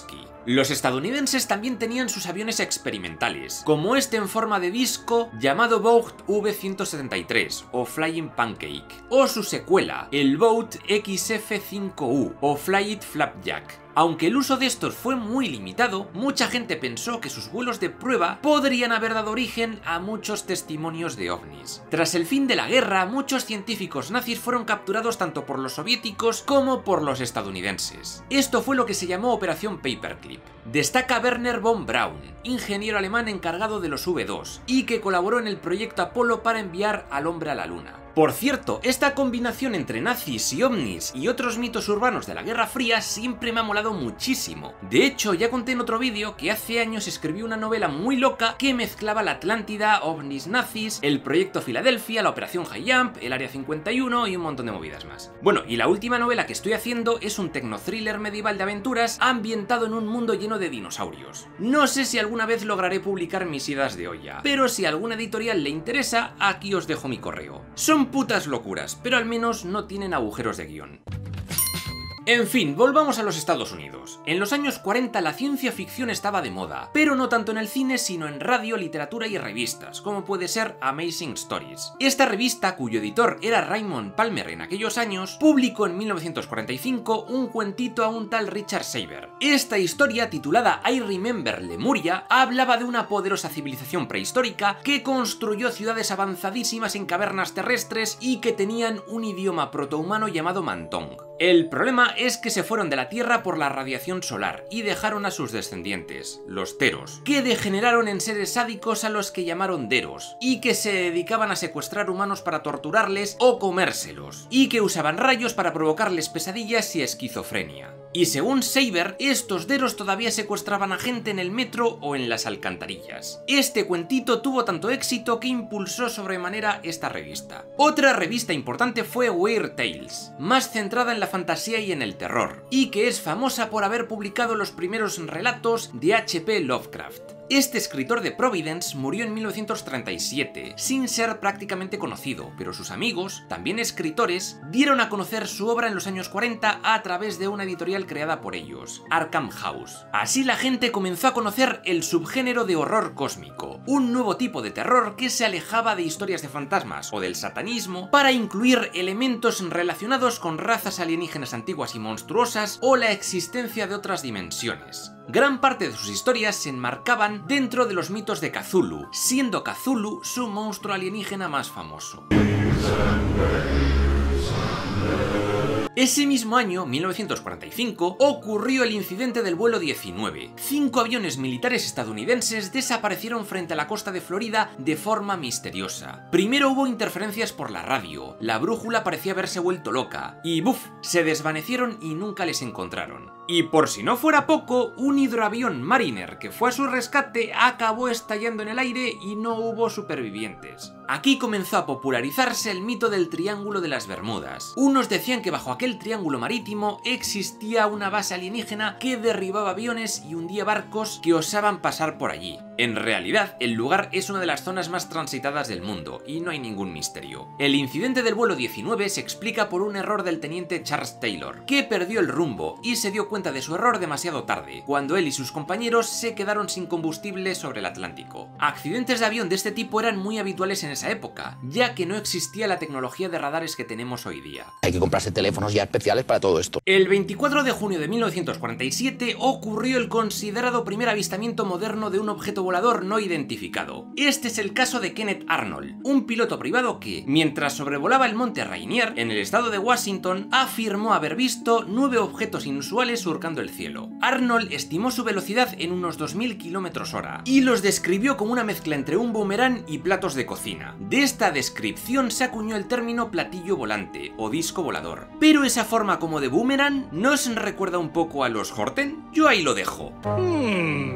Los estadounidenses también tenían sus aviones experimentales, como este en forma de disco llamado Vought V ciento setenta y tres o Flying Pancake, o su secuela, el Vought X F cinco U o Fly It Flapjack. Aunque el uso de estos fue muy limitado, mucha gente pensó que sus vuelos de prueba podrían haber dado origen a muchos testimonios de ovnis. Tras el fin de la guerra, muchos científicos nazis fueron capturados tanto por los soviéticos como por los estadounidenses. Esto fue lo que se llamó Operación Paperclip. Destaca Werner von Braun, ingeniero alemán encargado de los V dos, y que colaboró en el proyecto Apolo para enviar al hombre a la luna. Por cierto, esta combinación entre nazis y ovnis y otros mitos urbanos de la Guerra Fría siempre me ha molado muchísimo. De hecho, ya conté en otro vídeo que hace años escribí una novela muy loca que mezclaba la Atlántida, ovnis nazis, el proyecto Filadelfia, la Operación High Jump, el Área cincuenta y uno y un montón de movidas más. Bueno, y la última novela que estoy haciendo es un tecno-thriller medieval de aventuras ambientado en un mundo lleno de dinosaurios. No sé si alguna vez lograré publicar mis idas de olla, pero si a alguna editorial le interesa, aquí os dejo mi correo. Son putas locuras, pero al menos no tienen agujeros de guión. En fin, volvamos a los Estados Unidos. En los años cuarenta la ciencia ficción estaba de moda, pero no tanto en el cine sino en radio, literatura y revistas, como puede ser Amazing Stories. Esta revista, cuyo editor era Raymond Palmer en aquellos años, publicó en mil novecientos cuarenta y cinco un cuentito a un tal Richard Saber. Esta historia, titulada I Remember Lemuria, hablaba de una poderosa civilización prehistórica que construyó ciudades avanzadísimas en cavernas terrestres y que tenían un idioma protohumano llamado Mantong. El problema es que se fueron de la Tierra por la radiación solar y dejaron a sus descendientes, los Teros, que degeneraron en seres sádicos a los que llamaron Deros, y que se dedicaban a secuestrar humanos para torturarles o comérselos, y que usaban rayos para provocarles pesadillas y esquizofrenia. Y según Saber, estos Deros todavía secuestraban a gente en el metro o en las alcantarillas. Este cuentito tuvo tanto éxito que impulsó sobremanera esta revista. Otra revista importante fue Weird Tales, más centrada en la fantasía y en el terror, y que es famosa por haber publicado los primeros relatos de H P Lovecraft. Este escritor de Providence murió en mil novecientos treinta y siete, sin ser prácticamente conocido, pero sus amigos, también escritores, dieron a conocer su obra en los años cuarenta a través de una editorial creada por ellos, Arkham House. Así la gente comenzó a conocer el subgénero de horror cósmico, un nuevo tipo de terror que se alejaba de historias de fantasmas o del satanismo para incluir elementos relacionados con razas alienígenas antiguas y monstruosas o la existencia de otras dimensiones. Gran parte de sus historias se enmarcaban dentro de los mitos de Cthulhu, siendo Cthulhu su monstruo alienígena más famoso. Ese mismo año, mil novecientos cuarenta y cinco, ocurrió el incidente del vuelo diecinueve. Cinco aviones militares estadounidenses desaparecieron frente a la costa de Florida de forma misteriosa. Primero hubo interferencias por la radio, la brújula parecía haberse vuelto loca, y ¡buf!, se desvanecieron y nunca les encontraron. Y por si no fuera poco, un hidroavión Mariner que fue a su rescate acabó estallando en el aire y no hubo supervivientes. Aquí comenzó a popularizarse el mito del Triángulo de las Bermudas. Unos decían que bajo aquel triángulo marítimo existía una base alienígena que derribaba aviones y hundía barcos que osaban pasar por allí. En realidad, el lugar es una de las zonas más transitadas del mundo y no hay ningún misterio. El incidente del vuelo diecinueve se explica por un error del teniente Charles Taylor, que perdió el rumbo y se dio cuenta de su error demasiado tarde, cuando él y sus compañeros se quedaron sin combustible sobre el Atlántico. Accidentes de avión de este tipo eran muy habituales en esa época, ya que no existía la tecnología de radares que tenemos hoy día. Hay que comprarse teléfonos ya especiales para todo esto. El veinticuatro de junio de mil novecientos cuarenta y siete ocurrió el considerado primer avistamiento moderno de un objeto volador no identificado. Este es el caso de Kenneth Arnold, un piloto privado que, mientras sobrevolaba el monte Rainier, en el estado de Washington, afirmó haber visto nueve objetos inusuales surcando el cielo. Arnold estimó su velocidad en unos dos mil kilómetros hora y los describió como una mezcla entre un boomerang y platos de cocina. De esta descripción se acuñó el término platillo volante o disco volador. Pero esa forma como de boomerang, ¿no os recuerda un poco a los Horten? Yo ahí lo dejo. Hmm.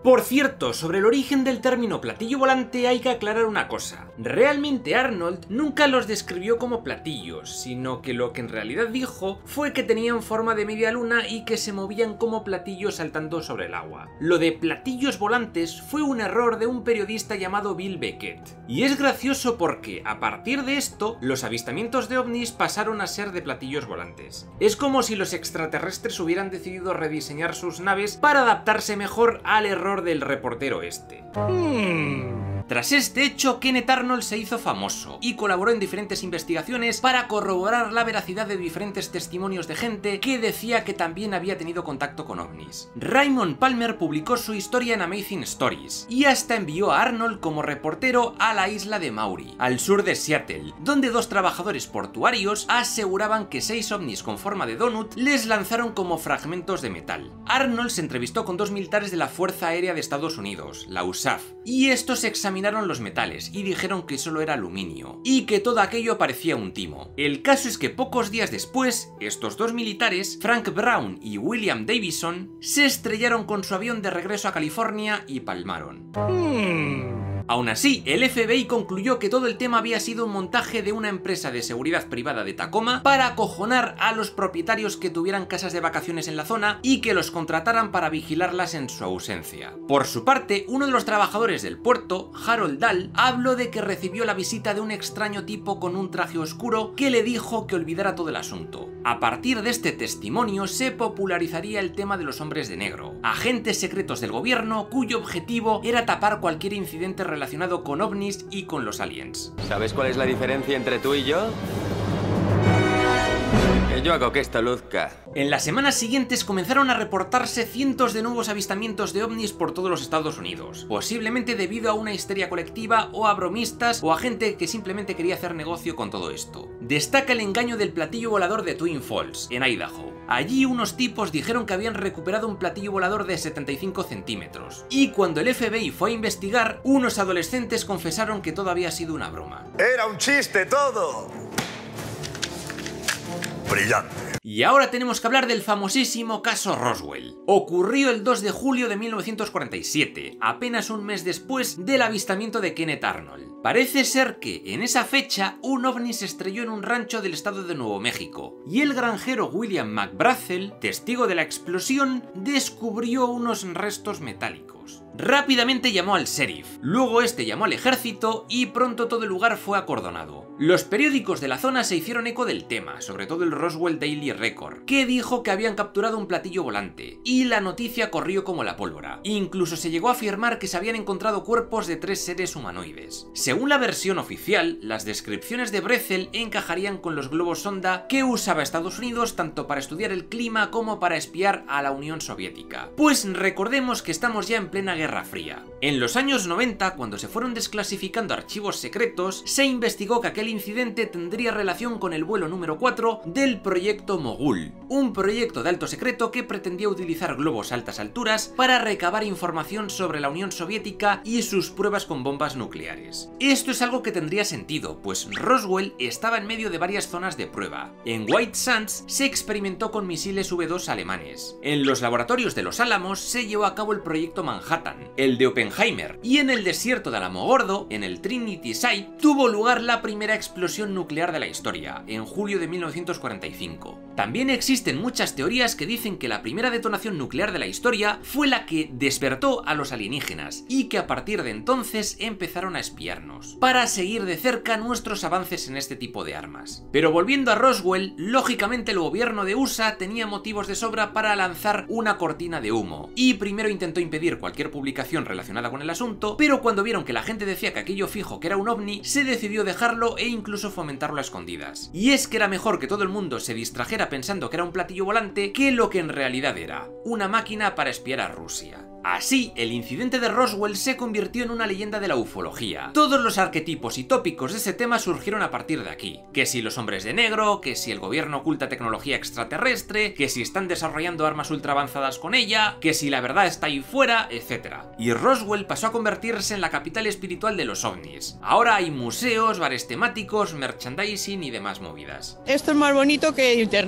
Por cierto, sobre el origen del término platillo volante hay que aclarar una cosa. Realmente Arnold nunca los describió como platillos, sino que lo que en realidad dijo fue que tenían forma de media luna y que se movían como platillos saltando sobre el agua. Lo de platillos volantes fue un error de un periodista llamado Bill Beckett. Y es gracioso porque, a partir de esto, los avistamientos de ovnis pasaron a ser de platillos volantes. Es como si los extraterrestres hubieran decidido rediseñar sus naves para adaptarse mejor al error del reportero este. Hmm. Tras este hecho, Kenneth Arnold se hizo famoso y colaboró en diferentes investigaciones para corroborar la veracidad de diferentes testimonios de gente que decía que también había tenido contacto con ovnis. Raymond Palmer publicó su historia en Amazing Stories y hasta envió a Arnold como reportero a la isla de Maury, al sur de Seattle, donde dos trabajadores portuarios aseguraban que seis ovnis con forma de donut les lanzaron como fragmentos de metal. Arnold se entrevistó con dos militares de la Fuerza Aérea de Estados Unidos, la U S A F, y estos examinaron los metales y dijeron que solo era aluminio, y que todo aquello parecía un timo. El caso es que pocos días después, estos dos militares, Frank Brown y William Davison, se estrellaron con su avión de regreso a California y palmaron. Hmm. Aún así, el F B I concluyó que todo el tema había sido un montaje de una empresa de seguridad privada de Tacoma para acojonar a los propietarios que tuvieran casas de vacaciones en la zona y que los contrataran para vigilarlas en su ausencia. Por su parte, uno de los trabajadores del puerto, Harold Dahl, habló de que recibió la visita de un extraño tipo con un traje oscuro que le dijo que olvidara todo el asunto. A partir de este testimonio se popularizaría el tema de los hombres de negro, agentes secretos del gobierno cuyo objetivo era tapar cualquier incidente relacionado con ovnis y con los aliens. ¿Sabes cuál es la diferencia entre tú y yo? Que yo hago que esto luzca. En las semanas siguientes comenzaron a reportarse cientos de nuevos avistamientos de ovnis por todos los Estados Unidos, posiblemente debido a una histeria colectiva o a bromistas o a gente que simplemente quería hacer negocio con todo esto. Destaca el engaño del platillo volador de Twin Falls, en Idaho. Allí unos tipos dijeron que habían recuperado un platillo volador de setenta y cinco centímetros, y cuando el F B I fue a investigar, unos adolescentes confesaron que todo había sido una broma. ¡Era un chiste todo! Brillante. Y ahora tenemos que hablar del famosísimo caso Roswell. Ocurrió el dos de julio de mil novecientos cuarenta y siete, apenas un mes después del avistamiento de Kenneth Arnold. Parece ser que, en esa fecha, un ovni se estrelló en un rancho del estado de Nuevo México, y el granjero William McBrazel, testigo de la explosión, descubrió unos restos metálicos. Rápidamente llamó al sheriff, luego este llamó al ejército y pronto todo el lugar fue acordonado. Los periódicos de la zona se hicieron eco del tema, sobre todo el Roswell Daily Record, que dijo que habían capturado un platillo volante, y la noticia corrió como la pólvora. Incluso se llegó a afirmar que se habían encontrado cuerpos de tres seres humanoides. Según la versión oficial, las descripciones de Brezel encajarían con los globos sonda que usaba Estados Unidos tanto para estudiar el clima como para espiar a la Unión Soviética. Pues recordemos que estamos ya en plena Guerra Fría. En los años noventa, cuando se fueron desclasificando archivos secretos, se investigó que aquel incidente tendría relación con el vuelo número cuatro del proyecto Mogul, un proyecto de alto secreto que pretendía utilizar globos a altas alturas para recabar información sobre la Unión Soviética y sus pruebas con bombas nucleares. Esto es algo que tendría sentido, pues Roswell estaba en medio de varias zonas de prueba. En White Sands se experimentó con misiles V dos alemanes. En los laboratorios de Los Álamos se llevó a cabo el proyecto Manhattan, el de Oppenheimer, y en el desierto de Alamogordo, en el Trinity Site, tuvo lugar la primera explosión nuclear de la historia, en julio de mil novecientos cuarenta y cinco. También existen muchas teorías que dicen que la primera detonación nuclear de la historia fue la que despertó a los alienígenas, y que a partir de entonces empezaron a espiarnos, para seguir de cerca nuestros avances en este tipo de armas. Pero volviendo a Roswell, lógicamente el gobierno de U S A tenía motivos de sobra para lanzar una cortina de humo, y primero intentó impedir cualquier publicación relacionada con el asunto, pero cuando vieron que la gente decía que aquello fijo que era un ovni, se decidió dejarlo e incluso fomentarlo a escondidas. Y es que era mejor que todo el mundo se distrajera pensando que era un platillo volante que lo que en realidad era, una máquina para espiar a Rusia. Así, el incidente de Roswell se convirtió en una leyenda de la ufología. Todos los arquetipos y tópicos de ese tema surgieron a partir de aquí. Que si los hombres de negro, que si el gobierno oculta tecnología extraterrestre, que si están desarrollando armas ultra avanzadas con ella, que si la verdad está ahí fuera, etcétera. Y Roswell pasó a convertirse en la capital espiritual de los ovnis. Ahora hay museos, bares temáticos, merchandising y demás movidas. Esto es más bonito que internet.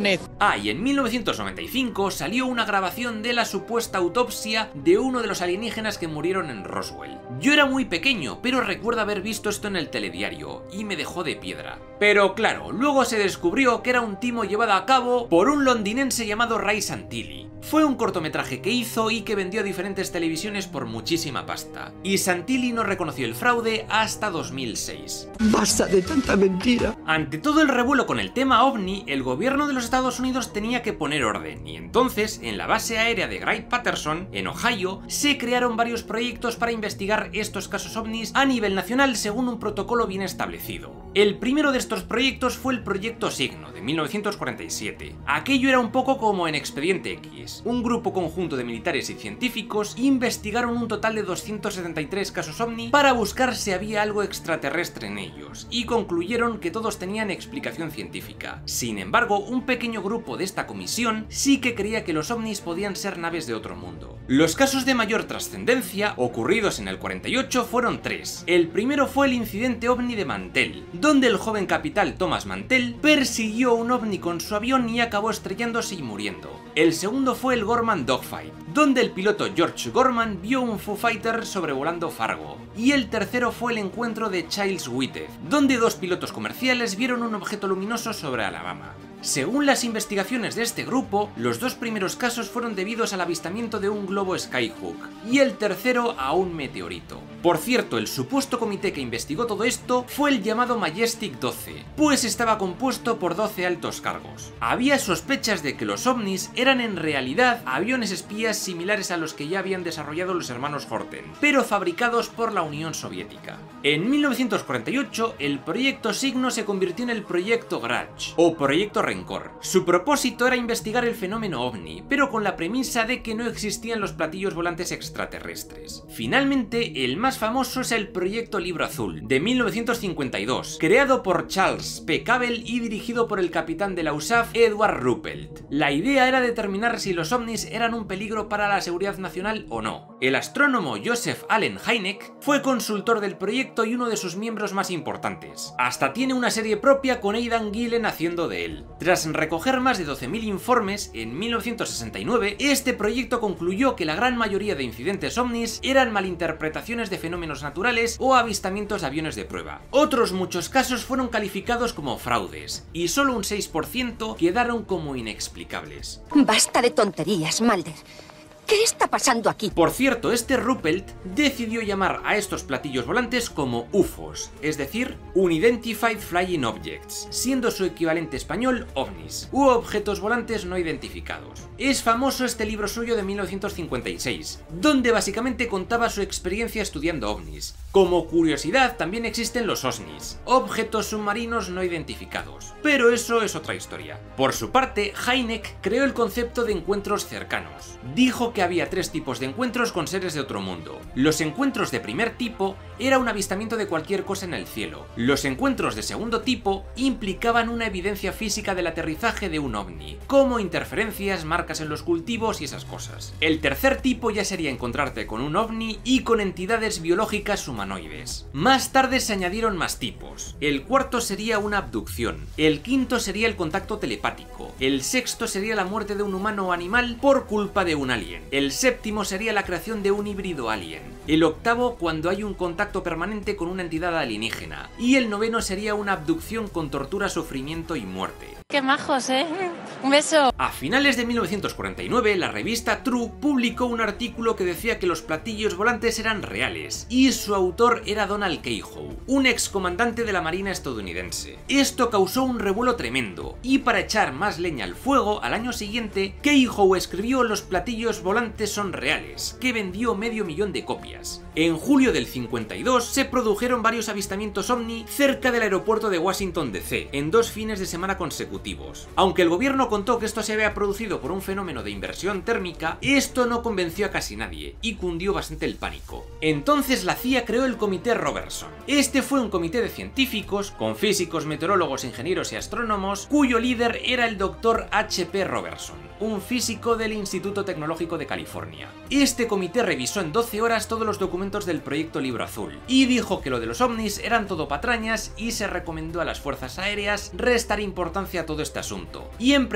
cojones. Ah, y en mil novecientos noventa y cinco salió una grabación de la supuesta autopsia de uno de los alienígenas que murieron en Roswell. Yo era muy pequeño, pero recuerdo haber visto esto en el telediario, y me dejó de piedra. Pero claro, luego se descubrió que era un timo llevado a cabo por un londinense llamado Ray Santilli. Fue un cortometraje que hizo y que vendió a diferentes televisiones por muchísima pasta. Y Santilli no reconoció el fraude hasta dos mil seis. ¡Basta de tanta mentira! Ante todo el revuelo con el tema OVNI, el gobierno de los Estados Unidos tenía que poner orden, y entonces, en la base aérea de Wright-Patterson, en Ohio, se crearon varios proyectos para investigar estos casos OVNIs a nivel nacional según un protocolo bien establecido. El primero de estos proyectos fue el Proyecto Signo, de mil novecientos cuarenta y siete. Aquello era un poco como en Expediente X. Un grupo conjunto de militares y científicos investigaron un total de doscientos setenta y tres casos OVNI para buscar si había algo extraterrestre en ellos, y concluyeron que todos tenían explicación científica. Sin embargo, un pequeño grupo de esta comisión sí que creía que los OVNIs podían ser naves de otro mundo. Los casos de mayor trascendencia, ocurridos en el cuarenta y ocho, fueron tres. El primero fue el incidente OVNI de Mantell, donde el joven capitán Thomas Mantell persiguió un OVNI con su avión y acabó estrellándose y muriendo. El segundo fue el Gorman Dogfight, donde el piloto George Gorman vio un Foo Fighter sobrevolando Fargo. Y el tercero fue el encuentro de Childs Whitted, donde dos pilotos comerciales vieron un objeto luminoso sobre Alabama. Según las investigaciones de este grupo, los dos primeros casos fueron debidos al avistamiento de un globo Skyhook y el tercero a un meteorito. Por cierto, el supuesto comité que investigó todo esto fue el llamado Majestic doce, pues estaba compuesto por doce altos cargos. Había sospechas de que los ovnis eran en realidad aviones espías similares a los que ya habían desarrollado los hermanos Horten, pero fabricados por la Unión Soviética. En mil novecientos cuarenta y ocho, el proyecto Signo se convirtió en el proyecto Grudge, o proyecto Rencor. Su propósito era investigar el fenómeno ovni, pero con la premisa de que no existían los platillos volantes extraterrestres. Finalmente, el más famoso es el proyecto Libro Azul, de mil novecientos cincuenta y dos, creado por Charles P. Cable y dirigido por el capitán de la U S A F, Edward Ruppelt. La idea era determinar si los ovnis eran un peligro para la seguridad nacional o no. El astrónomo Joseph Allen Hynek fue consultor del proyecto y uno de sus miembros más importantes. Hasta tiene una serie propia con Aidan Gillen haciendo de él. Tras recoger más de doce mil informes, en mil novecientos sesenta y nueve, este proyecto concluyó que la gran mayoría de incidentes ovnis eran malinterpretaciones de fenómenos naturales o avistamientos de aviones de prueba. Otros muchos casos fueron calificados como fraudes, y solo un seis por ciento quedaron como inexplicables. Basta de tonterías, Mulder. ¿Qué está pasando aquí? Por cierto, este Ruppelt decidió llamar a estos platillos volantes como U F Os, es decir, Unidentified Flying Objects, siendo su equivalente español ovnis, u objetos volantes no identificados. Es famoso este libro suyo de mil novecientos cincuenta y seis, donde básicamente contaba su experiencia estudiando ovnis. Como curiosidad, también existen los O S N Is, objetos submarinos no identificados, pero eso es otra historia. Por su parte, Hynek creó el concepto de encuentros cercanos. Dijo que había tres tipos de encuentros con seres de otro mundo. Los encuentros de primer tipo era un avistamiento de cualquier cosa en el cielo. Los encuentros de segundo tipo implicaban una evidencia física del aterrizaje de un ovni, como interferencias, marcas en los cultivos y esas cosas. El tercer tipo ya sería encontrarte con un ovni y con entidades biológicas humanoides. Más tarde se añadieron más tipos. El cuarto sería una abducción. El quinto sería el contacto telepático. El sexto sería la muerte de un humano o animal por culpa de un alien. El séptimo sería la creación de un híbrido alien. El octavo, cuando hay un contacto permanente con una entidad alienígena. Y el noveno sería una abducción con tortura, sufrimiento y muerte. ¡Qué majos, eh! ¡Un beso! A finales de mil novecientos cuarenta y nueve, la revista True publicó un artículo que decía que los platillos volantes eran reales, y su autor era Donald Keyhoe, un excomandante de la Marina estadounidense. Esto causó un revuelo tremendo, y para echar más leña al fuego, al año siguiente, Keyhoe escribió Los platillos volantes son reales, que vendió medio millón de copias. En julio del cincuenta y dos se produjeron varios avistamientos ovni cerca del aeropuerto de Washington D C, en dos fines de semana consecutivos. Aunque el gobierno contó que esto se había producido por un fenómeno de inversión térmica, esto no convenció a casi nadie y cundió bastante el pánico. Entonces la C I A creó el Comité Robertson. Este fue un comité de científicos, con físicos, meteorólogos, ingenieros y astrónomos, cuyo líder era el doctor H P Robertson, un físico del Instituto Tecnológico de California. Este comité revisó en doce horas todos los documentos del proyecto Libro Azul y dijo que lo de los ovnis eran todo patrañas y se recomendó a las fuerzas aéreas restar importancia a todo este asunto y en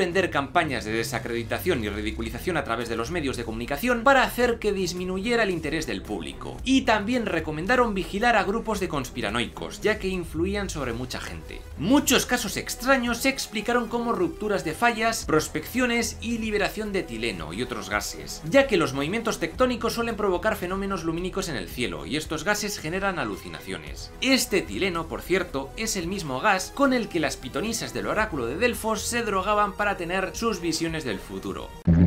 emprender campañas de desacreditación y ridiculización a través de los medios de comunicación para hacer que disminuyera el interés del público. Y también recomendaron vigilar a grupos de conspiranoicos, ya que influían sobre mucha gente. Muchos casos extraños se explicaron como rupturas de fallas, prospecciones y liberación de etileno y otros gases, ya que los movimientos tectónicos suelen provocar fenómenos lumínicos en el cielo y estos gases generan alucinaciones. Este etileno, por cierto, es el mismo gas con el que las pitonisas del oráculo de Delfos se drogaban para tener sus visiones del futuro.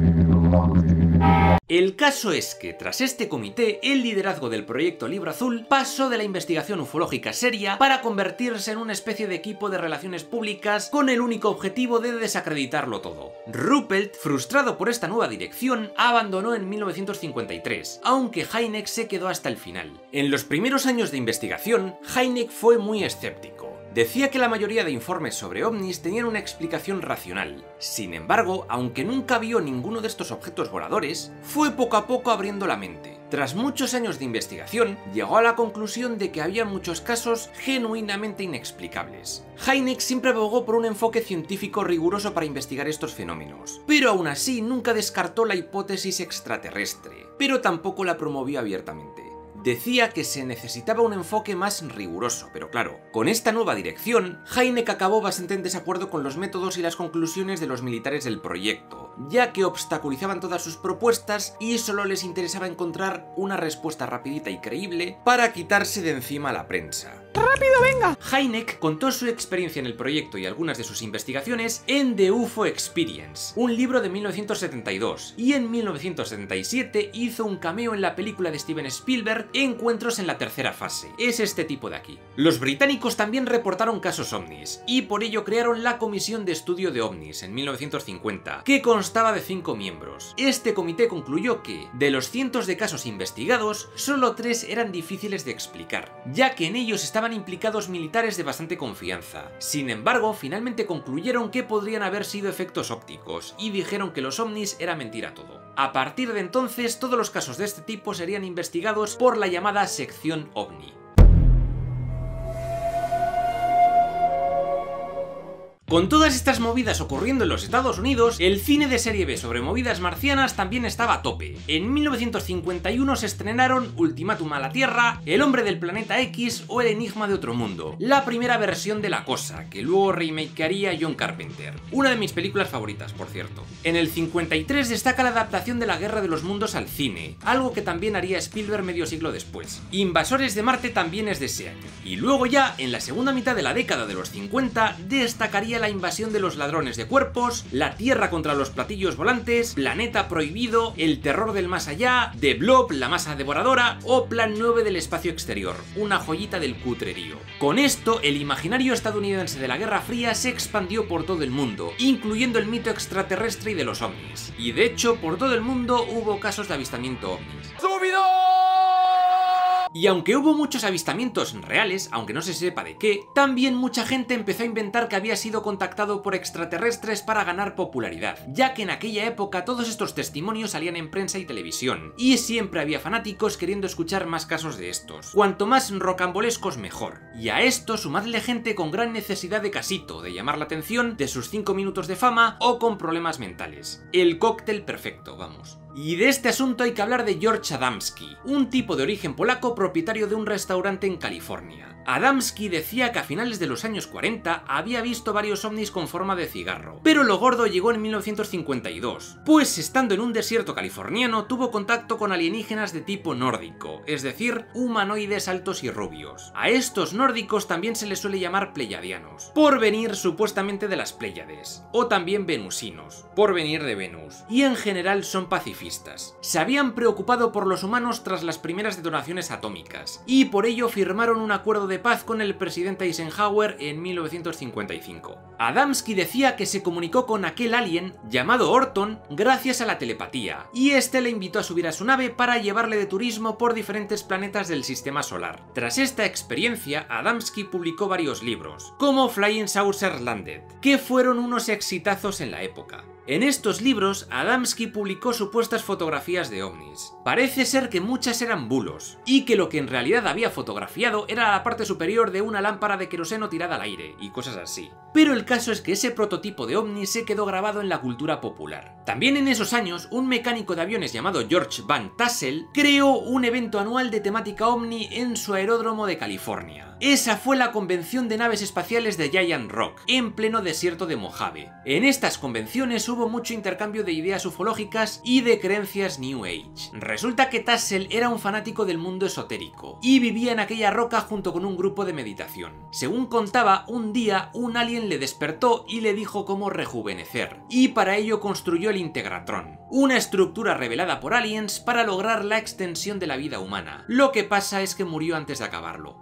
El caso es que, tras este comité, el liderazgo del proyecto Libro Azul pasó de la investigación ufológica seria para convertirse en una especie de equipo de relaciones públicas con el único objetivo de desacreditarlo todo. Ruppelt, frustrado por esta nueva dirección, abandonó en mil novecientos cincuenta y tres, aunque Hynek se quedó hasta el final. En los primeros años de investigación, Hynek fue muy escéptico. Decía que la mayoría de informes sobre ovnis tenían una explicación racional. Sin embargo, aunque nunca vio ninguno de estos objetos voladores, fue poco a poco abriendo la mente. Tras muchos años de investigación, llegó a la conclusión de que había muchos casos genuinamente inexplicables. Hynek siempre abogó por un enfoque científico riguroso para investigar estos fenómenos, pero aún así nunca descartó la hipótesis extraterrestre, pero tampoco la promovió abiertamente. Decía que se necesitaba un enfoque más riguroso, pero claro, con esta nueva dirección, Hynek acabó bastante en desacuerdo con los métodos y las conclusiones de los militares del proyecto, ya que obstaculizaban todas sus propuestas y solo les interesaba encontrar una respuesta rapidita y creíble para quitarse de encima a la prensa. ¡Rápido, venga! Hynek contó su experiencia en el proyecto y algunas de sus investigaciones en The U F O Experience, un libro de mil novecientos setenta y dos, y en mil novecientos setenta y siete hizo un cameo en la película de Steven Spielberg, Encuentros en la tercera fase. Es este tipo de aquí. Los británicos también reportaron casos ovnis, y por ello crearon la Comisión de Estudio de OVNIs en mil novecientos cincuenta, que constaba de cinco miembros. Este comité concluyó que, de los cientos de casos investigados, solo tres eran difíciles de explicar, ya que en ellos estaban implicados militares de bastante confianza. Sin embargo, finalmente concluyeron que podrían haber sido efectos ópticos, y dijeron que los ovnis era mentira todo. A partir de entonces, todos los casos de este tipo serían investigados por la llamada sección OVNI. Con todas estas movidas ocurriendo en los Estados Unidos, el cine de serie B sobre movidas marcianas también estaba a tope. En mil novecientos cincuenta y uno se estrenaron Ultimátum a la Tierra, El hombre del planeta X o El enigma de otro mundo, la primera versión de La Cosa, que luego remakearía John Carpenter. Una de mis películas favoritas, por cierto. En el cincuenta y tres destaca la adaptación de La Guerra de los Mundos al cine, algo que también haría Spielberg medio siglo después. Invasores de Marte también es de ese año. Y luego ya, en la segunda mitad de la década de los cincuenta, destacaría La invasión de los ladrones de cuerpos, La Tierra contra los platillos volantes, Planeta Prohibido, El terror del más allá, The Blob, La masa devoradora o Plan nueve del espacio exterior, una joyita del cutrerío. Con esto, el imaginario estadounidense de la Guerra Fría se expandió por todo el mundo, incluyendo el mito extraterrestre y de los ovnis. Y de hecho, por todo el mundo hubo casos de avistamiento ovnis. ¡Subido! Y aunque hubo muchos avistamientos reales, aunque no se sepa de qué, también mucha gente empezó a inventar que había sido contactado por extraterrestres para ganar popularidad, ya que en aquella época todos estos testimonios salían en prensa y televisión, y siempre había fanáticos queriendo escuchar más casos de estos. Cuanto más rocambolescos mejor. Y a esto sumadle gente con gran necesidad de casito, de llamar la atención, de sus cinco minutos de fama o con problemas mentales. El cóctel perfecto, vamos. Y de este asunto hay que hablar de George Adamski, un tipo de origen polaco propietario de un restaurante en California. Adamski decía que a finales de los años cuarenta había visto varios ovnis con forma de cigarro, pero lo gordo llegó en mil novecientos cincuenta y dos, pues estando en un desierto californiano tuvo contacto con alienígenas de tipo nórdico, es decir, humanoides altos y rubios. A estos nórdicos también se les suele llamar pleiadianos, por venir supuestamente de las Pléyades, o también venusinos, por venir de Venus, y en general son pacifistas. Se habían preocupado por los humanos tras las primeras detonaciones atómicas, y por ello firmaron un acuerdo de paz con el presidente Eisenhower en mil novecientos cincuenta y cinco. Adamski decía que se comunicó con aquel alien llamado Orton gracias a la telepatía, y este le invitó a subir a su nave para llevarle de turismo por diferentes planetas del sistema solar. Tras esta experiencia, Adamski publicó varios libros, como Flying Saucer Landed, que fueron unos exitazos en la época. En estos libros, Adamski publicó supuestas fotografías de ovnis. Parece ser que muchas eran bulos, y que lo que en realidad había fotografiado era la parte superior de una lámpara de queroseno tirada al aire, y cosas así. Pero el caso es que ese prototipo de ovni se quedó grabado en la cultura popular. También en esos años, un mecánico de aviones llamado George Van Tassel creó un evento anual de temática ovni en su aeródromo de California. Esa fue la convención de naves espaciales de Giant Rock, en pleno desierto de Mojave. En estas convenciones hubo mucho intercambio de ideas ufológicas y de creencias New Age. Resulta que Tassel era un fanático del mundo esotérico, y vivía en aquella roca junto con un grupo de meditación. Según contaba, un día un alien le despertó y le dijo cómo rejuvenecer, y para ello construyó el Integratron, una estructura revelada por aliens para lograr la extensión de la vida humana. Lo que pasa es que murió antes de acabarlo.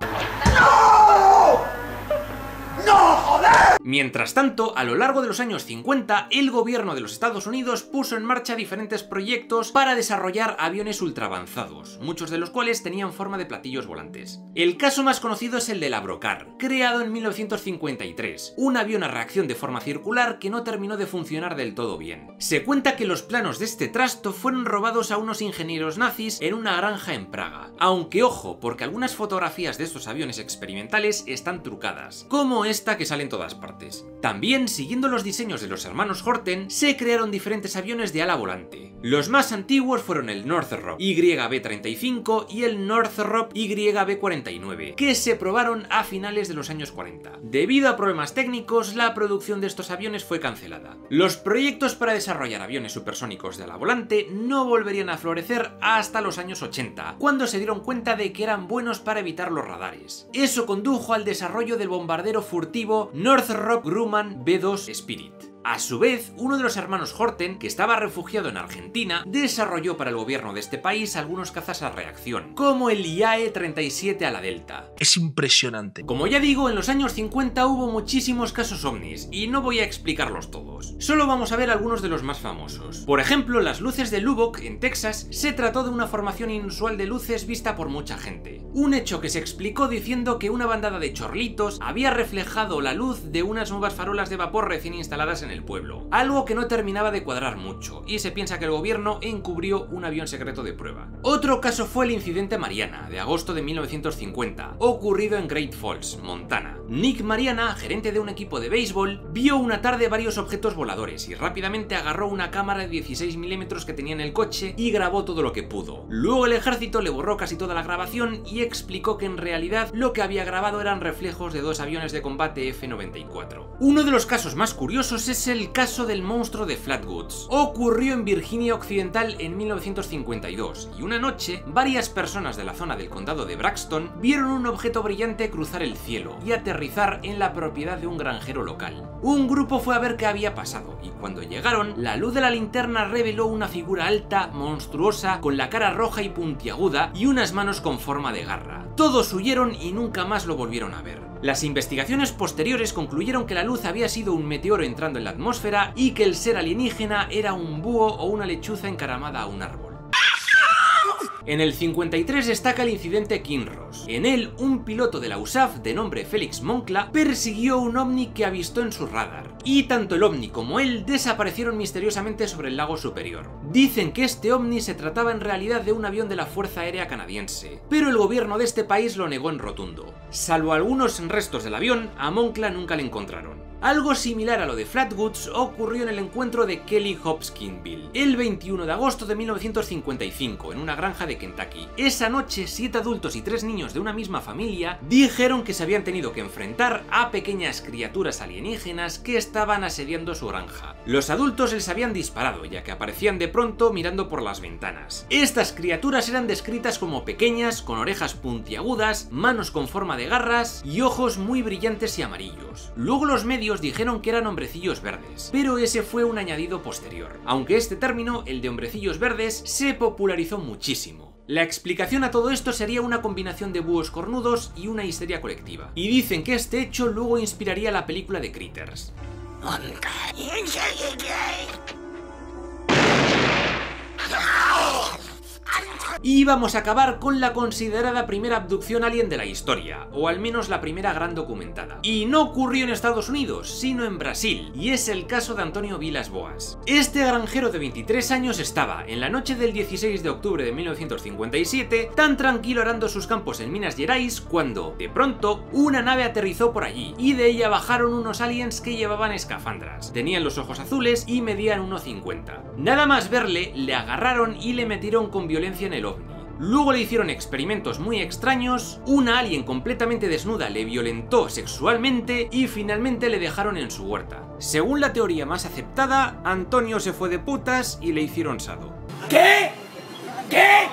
¡No! ¡No, joder! Mientras tanto, a lo largo de los años cincuenta, el gobierno de los Estados Unidos puso en marcha diferentes proyectos para desarrollar aviones ultraavanzados, muchos de los cuales tenían forma de platillos volantes. El caso más conocido es el del Avrocar, creado en mil novecientos cincuenta y tres, un avión a reacción de forma circular que no terminó de funcionar del todo bien. Se cuenta que los planos de este trasto fueron robados a unos ingenieros nazis en una granja en Praga. Aunque ojo, porque algunas fotografías de estos aviones experimentales están trucadas, como esta que sale en todas partes. También, siguiendo los diseños de los hermanos Horten, se crearon diferentes aviones de ala volante. Los más antiguos fueron el Northrop Y B treinta y cinco y el Northrop Y B cuarenta y nueve, que se probaron a finales de los años cuarenta. Debido a problemas técnicos, la producción de estos aviones fue cancelada. Los proyectos para desarrollar aviones supersónicos de ala volante no volverían a florecer hasta los años ochenta, cuando se dieron cuenta de que eran buenos para evitar los radares. Eso condujo al desarrollo del bombardero furtivo Northrop Grumman B dos Spirit. A su vez, uno de los hermanos Horten, que estaba refugiado en Argentina, desarrolló para el gobierno de este país algunos cazas a reacción, como el I A E treinta y siete a la Delta. Es impresionante. Como ya digo, en los años cincuenta hubo muchísimos casos ovnis, y no voy a explicarlos todos. Solo vamos a ver algunos de los más famosos. Por ejemplo, las luces de Lubbock, en Texas, se trató de una formación inusual de luces vista por mucha gente. Un hecho que se explicó diciendo que una bandada de chorlitos había reflejado la luz de unas nuevas farolas de vapor recién instaladas en el pueblo, algo que no terminaba de cuadrar mucho, y se piensa que el gobierno encubrió un avión secreto de prueba. Otro caso fue el incidente Mariana, de agosto de mil novecientos cincuenta, ocurrido en Great Falls, Montana. Nick Mariana, gerente de un equipo de béisbol, vio una tarde varios objetos voladores y rápidamente agarró una cámara de dieciséis milímetros que tenía en el coche y grabó todo lo que pudo. Luego el ejército le borró casi toda la grabación y explicó que en realidad lo que había grabado eran reflejos de dos aviones de combate F noventa y cuatro. Uno de los casos más curiosos es el caso del monstruo de Flatwoods. Ocurrió en Virginia Occidental en mil novecientos cincuenta y dos, y una noche varias personas de la zona del condado de Braxton vieron un objeto brillante cruzar el cielo y aterrizar en la propiedad de un granjero local. Un grupo fue a ver qué había pasado, y cuando llegaron, la luz de la linterna reveló una figura alta, monstruosa, con la cara roja y puntiaguda y unas manos con forma de garra. Todos huyeron y nunca más lo volvieron a ver. Las investigaciones posteriores concluyeron que la luz había sido un meteoro entrando en la atmósfera y que el ser alienígena era un búho o una lechuza encaramada a un árbol. En el cincuenta y tres destaca el incidente Kinross. En él, un piloto de la U S A F de nombre Félix Moncla persiguió un ovni que avistó en su radar, y tanto el ovni como él desaparecieron misteriosamente sobre el lago superior. Dicen que este ovni se trataba en realidad de un avión de la Fuerza Aérea Canadiense, pero el gobierno de este país lo negó en rotundo. Salvo algunos restos del avión, a Moncla nunca le encontraron. Algo similar a lo de Flatwoods ocurrió en el encuentro de Kelly Hopkinsville, el veintiuno de agosto de mil novecientos cincuenta y cinco, en una granja de Kentucky. Esa noche, siete adultos y tres niños de una misma familia dijeron que se habían tenido que enfrentar a pequeñas criaturas alienígenas que estaban asediando su granja. Los adultos les habían disparado, ya que aparecían de pronto mirando por las ventanas. Estas criaturas eran descritas como pequeñas, con orejas puntiagudas, manos con forma de garras y ojos muy brillantes y amarillos. Luego los medios dijeron que eran hombrecillos verdes, pero ese fue un añadido posterior, aunque este término, el de hombrecillos verdes, se popularizó muchísimo. La explicación a todo esto sería una combinación de búhos cornudos y una histeria colectiva, y dicen que este hecho luego inspiraría la película de Critters. Y vamos a acabar con la considerada primera abducción alien de la historia, o al menos la primera gran documentada. Y no ocurrió en Estados Unidos, sino en Brasil, y es el caso de Antonio Vilas Boas. Este granjero de veintitrés años estaba, en la noche del dieciséis de octubre de mil novecientos cincuenta y siete, tan tranquilo arando sus campos en Minas Gerais, cuando, de pronto, una nave aterrizó por allí, y de ella bajaron unos aliens que llevaban escafandras. Tenían los ojos azules y medían uno cincuenta. Nada más verle, le agarraron y le metieron con violencia en el ovni. Luego le hicieron experimentos muy extraños, una alien completamente desnuda le violentó sexualmente y finalmente le dejaron en su huerta. Según la teoría más aceptada, Antonio se fue de putas y le hicieron sado. ¿Qué? ¿Qué?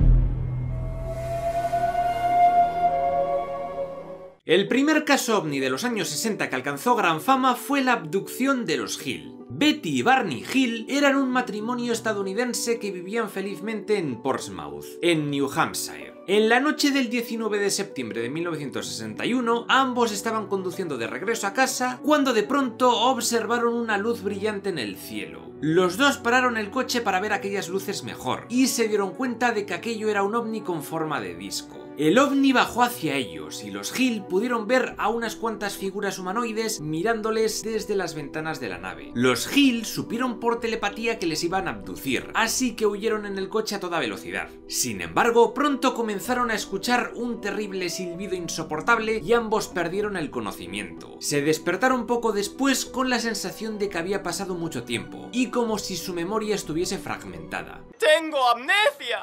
El primer caso ovni de los años sesenta que alcanzó gran fama fue la abducción de los Hill. Betty y Barney Hill eran un matrimonio estadounidense que vivían felizmente en Portsmouth, en New Hampshire. En la noche del diecinueve de septiembre de mil novecientos sesenta y uno, ambos estaban conduciendo de regreso a casa cuando de pronto observaron una luz brillante en el cielo. Los dos pararon el coche para ver aquellas luces mejor y se dieron cuenta de que aquello era un ovni con forma de disco. El ovni bajó hacia ellos y los Hill pudieron ver a unas cuantas figuras humanoides mirándoles desde las ventanas de la nave. Los Hill supieron por telepatía que les iban a abducir, así que huyeron en el coche a toda velocidad. Sin embargo, pronto comenzaron a escuchar un terrible silbido insoportable y ambos perdieron el conocimiento. Se despertaron poco después con la sensación de que había pasado mucho tiempo y como si su memoria estuviese fragmentada. ¡Tengo amnesia!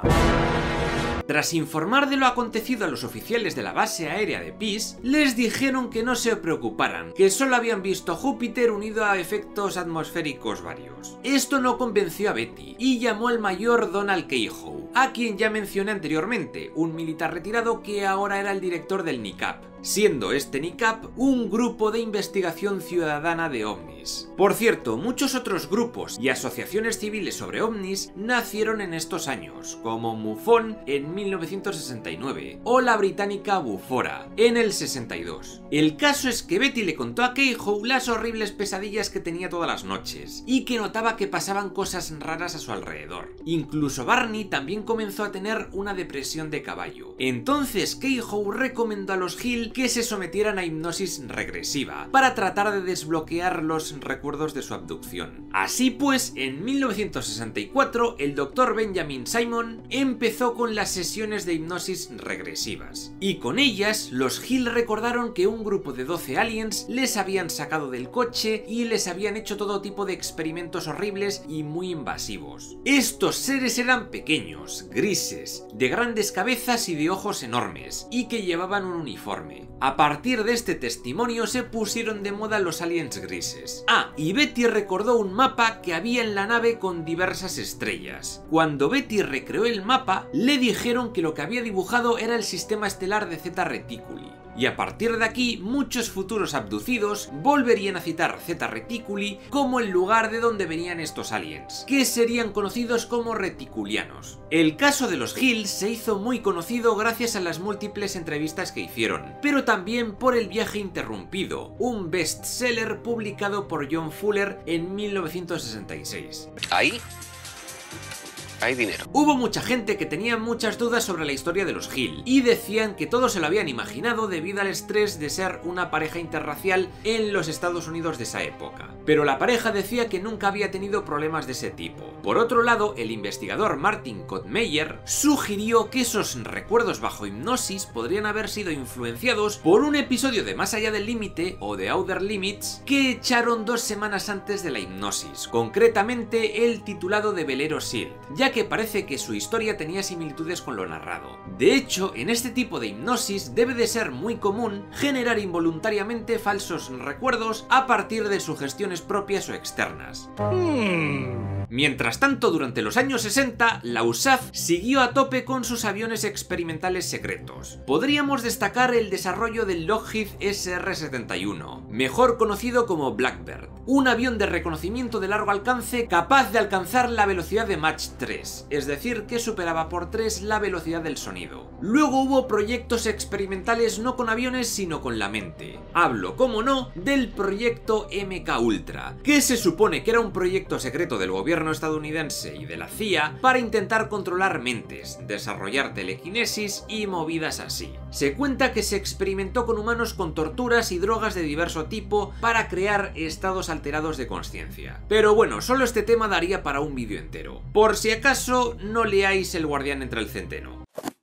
Tras informar de lo acontecido a los oficiales de la base aérea de Pease, les dijeron que no se preocuparan, que solo habían visto Júpiter unido a efectos atmosféricos varios. Esto no convenció a Betty y llamó al mayor Donald Keyhoe, a quien ya mencioné anteriormente, un militar retirado que ahora era el director del N I C A P, siendo este N I C A P un grupo de investigación ciudadana de ovnis. Por cierto, muchos otros grupos y asociaciones civiles sobre ovnis nacieron en estos años, como MUFON en mil novecientos sesenta y nueve o la británica Bufora en el sesenta y dos. El caso es que Betty le contó a Keyhoe las horribles pesadillas que tenía todas las noches y que notaba que pasaban cosas raras a su alrededor. Incluso Barney también comenzó a tener una depresión de caballo. Entonces Keyhoe recomendó a los Hill que se sometieran a hipnosis regresiva para tratar de desbloquear los recuerdos de su abducción. Así pues, en mil novecientos sesenta y cuatro, el doctor Benjamin Simon empezó con las sesiones de hipnosis regresivas, y con ellas los Hill recordaron que un grupo de doce aliens les habían sacado del coche y les habían hecho todo tipo de experimentos horribles y muy invasivos. Estos seres eran pequeños, grises, de grandes cabezas y de ojos enormes, y que llevaban un uniforme. A partir de este testimonio se pusieron de moda los aliens grises. Ah, y Betty recordó un mapa que había en la nave con diversas estrellas. Cuando Betty recreó el mapa, le dijeron que lo que había dibujado era el sistema estelar de Zeta Reticuli. Y a partir de aquí, muchos futuros abducidos volverían a citar Zeta Reticuli como el lugar de donde venían estos aliens, que serían conocidos como reticulianos. El caso de los Hill se hizo muy conocido gracias a las múltiples entrevistas que hicieron, pero también por El viaje interrumpido, un bestseller publicado por John Fuller en mil novecientos sesenta y seis. Ahí hay dinero. Hubo mucha gente que tenía muchas dudas sobre la historia de los Hill y decían que todo se lo habían imaginado debido al estrés de ser una pareja interracial en los Estados Unidos de esa época. Pero la pareja decía que nunca había tenido problemas de ese tipo. Por otro lado, el investigador Martin Kottmeyer sugirió que esos recuerdos bajo hipnosis podrían haber sido influenciados por un episodio de Más allá del límite o de Outer Limits que echaron dos semanas antes de la hipnosis, concretamente el titulado de Velero Shield, ya que parece que su historia tenía similitudes con lo narrado. De hecho, en este tipo de hipnosis debe de ser muy común generar involuntariamente falsos recuerdos a partir de sugestiones propias o externas. Hmm. Mientras tanto, durante los años sesenta, la U S A F siguió a tope con sus aviones experimentales secretos. Podríamos destacar el desarrollo del Lockheed S R setenta y uno, mejor conocido como Blackbird, un avión de reconocimiento de largo alcance capaz de alcanzar la velocidad de Mach tres, es decir, que superaba por tres la velocidad del sonido. Luego hubo proyectos experimentales no con aviones sino con la mente. Hablo, como no, del proyecto M K Ultra, que se supone que era un proyecto secreto del gobierno gobierno estadounidense y de la C I A para intentar controlar mentes, desarrollar telequinesis y movidas así. Se cuenta que se experimentó con humanos con torturas y drogas de diverso tipo para crear estados alterados de conciencia. Pero bueno, solo este tema daría para un vídeo entero. Por si acaso, no leáis El guardián entre el centeno.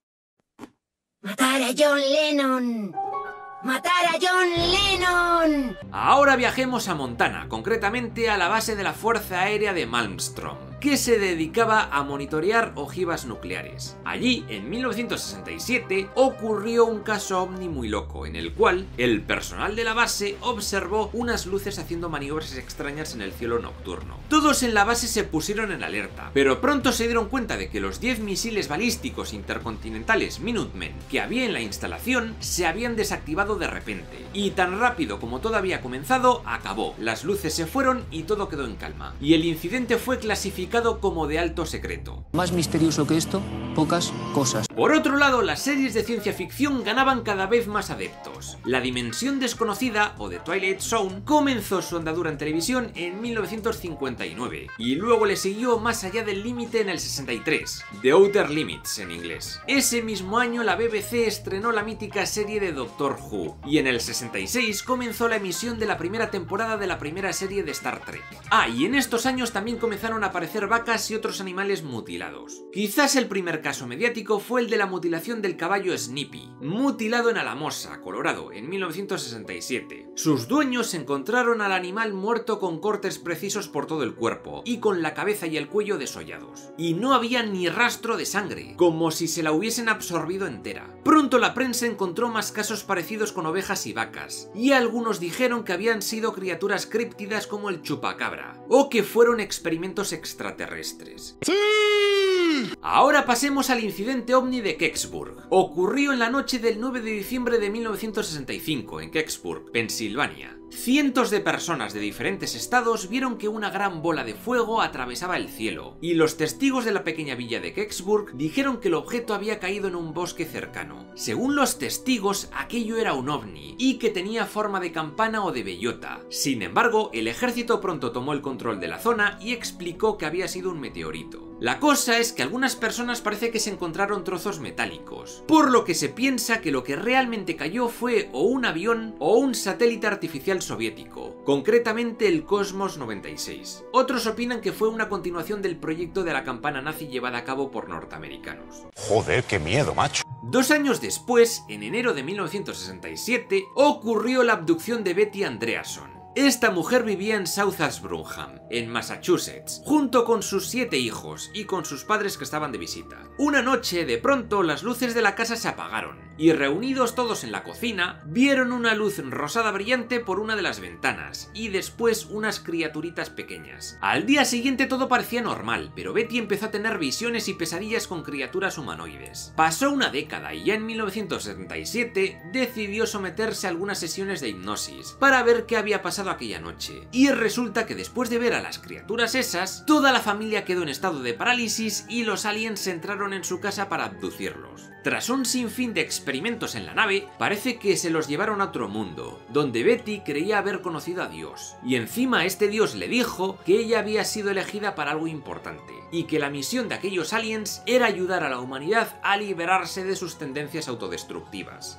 ¡Matar a John Lennon! ¡Matar a John Lennon! Ahora viajemos a Montana, concretamente a la base de la Fuerza Aérea de Malmstrom, que se dedicaba a monitorear ojivas nucleares. Allí, en mil novecientos sesenta y siete, ocurrió un caso ovni muy loco, en el cual el personal de la base observó unas luces haciendo maniobras extrañas en el cielo nocturno. Todos en la base se pusieron en alerta, pero pronto se dieron cuenta de que los diez misiles balísticos intercontinentales Minutemen que había en la instalación se habían desactivado de repente, y tan rápido como todo había comenzado, acabó. Las luces se fueron y todo quedó en calma, y el incidente fue clasificado como de alto secreto. Más misterioso que esto, pocas cosas. Por otro lado, las series de ciencia ficción ganaban cada vez más adeptos. La Dimensión Desconocida, o The Twilight Zone, comenzó su andadura en televisión en mil novecientos cincuenta y nueve, y luego le siguió Más allá del límite en el sesenta y tres, The Outer Limits en inglés. Ese mismo año la B B C estrenó la mítica serie de Doctor Who, y en el sesenta y seis comenzó la emisión de la primera temporada de la primera serie de Star Trek. Ah, y en estos años también comenzaron a aparecer vacas y otros animales mutilados. Quizás el primer caso mediático fue el de la mutilación del caballo Snippy, mutilado en Alamosa, Colorado, en mil novecientos sesenta y siete. Sus dueños encontraron al animal muerto con cortes precisos por todo el cuerpo y con la cabeza y el cuello desollados. Y no había ni rastro de sangre, como si se la hubiesen absorbido entera. Pronto la prensa encontró más casos parecidos con ovejas y vacas, y algunos dijeron que habían sido criaturas críptidas como el chupacabra, o que fueron experimentos extraterrestres. ¡Sí! Ahora pasemos al incidente ovni de Kecksburg. Ocurrió en la noche del nueve de diciembre de mil novecientos sesenta y cinco en Kecksburg, Pensilvania. Cientos de personas de diferentes estados vieron que una gran bola de fuego atravesaba el cielo, y los testigos de la pequeña villa de Kecksburg dijeron que el objeto había caído en un bosque cercano. Según los testigos, aquello era un ovni, y que tenía forma de campana o de bellota. Sin embargo, el ejército pronto tomó el control de la zona y explicó que había sido un meteorito. La cosa es que algunas personas parece que se encontraron trozos metálicos, por lo que se piensa que lo que realmente cayó fue o un avión o un satélite artificial soviético, concretamente el Cosmos noventa y seis. Otros opinan que fue una continuación del proyecto de la campana nazi llevada a cabo por norteamericanos. Joder, qué miedo, macho. Dos años después, en enero de mil novecientos sesenta y siete, ocurrió la abducción de Betty Andreasson. Esta mujer vivía en South Ashburnham, en Massachusetts, junto con sus siete hijos y con sus padres que estaban de visita. Una noche, de pronto, las luces de la casa se apagaron, y reunidos todos en la cocina, vieron una luz rosada brillante por una de las ventanas, y después unas criaturitas pequeñas. Al día siguiente todo parecía normal, pero Betty empezó a tener visiones y pesadillas con criaturas humanoides. Pasó una década y ya en mil novecientos setenta y siete decidió someterse a algunas sesiones de hipnosis, para ver qué había pasado aquella noche, y resulta que después de ver a las criaturas esas, toda la familia quedó en estado de parálisis y los aliens entraron en su casa para abducirlos. Tras un sinfín de experimentos en la nave, parece que se los llevaron a otro mundo, donde Betty creía haber conocido a Dios, y encima este Dios le dijo que ella había sido elegida para algo importante, y que la misión de aquellos aliens era ayudar a la humanidad a liberarse de sus tendencias autodestructivas.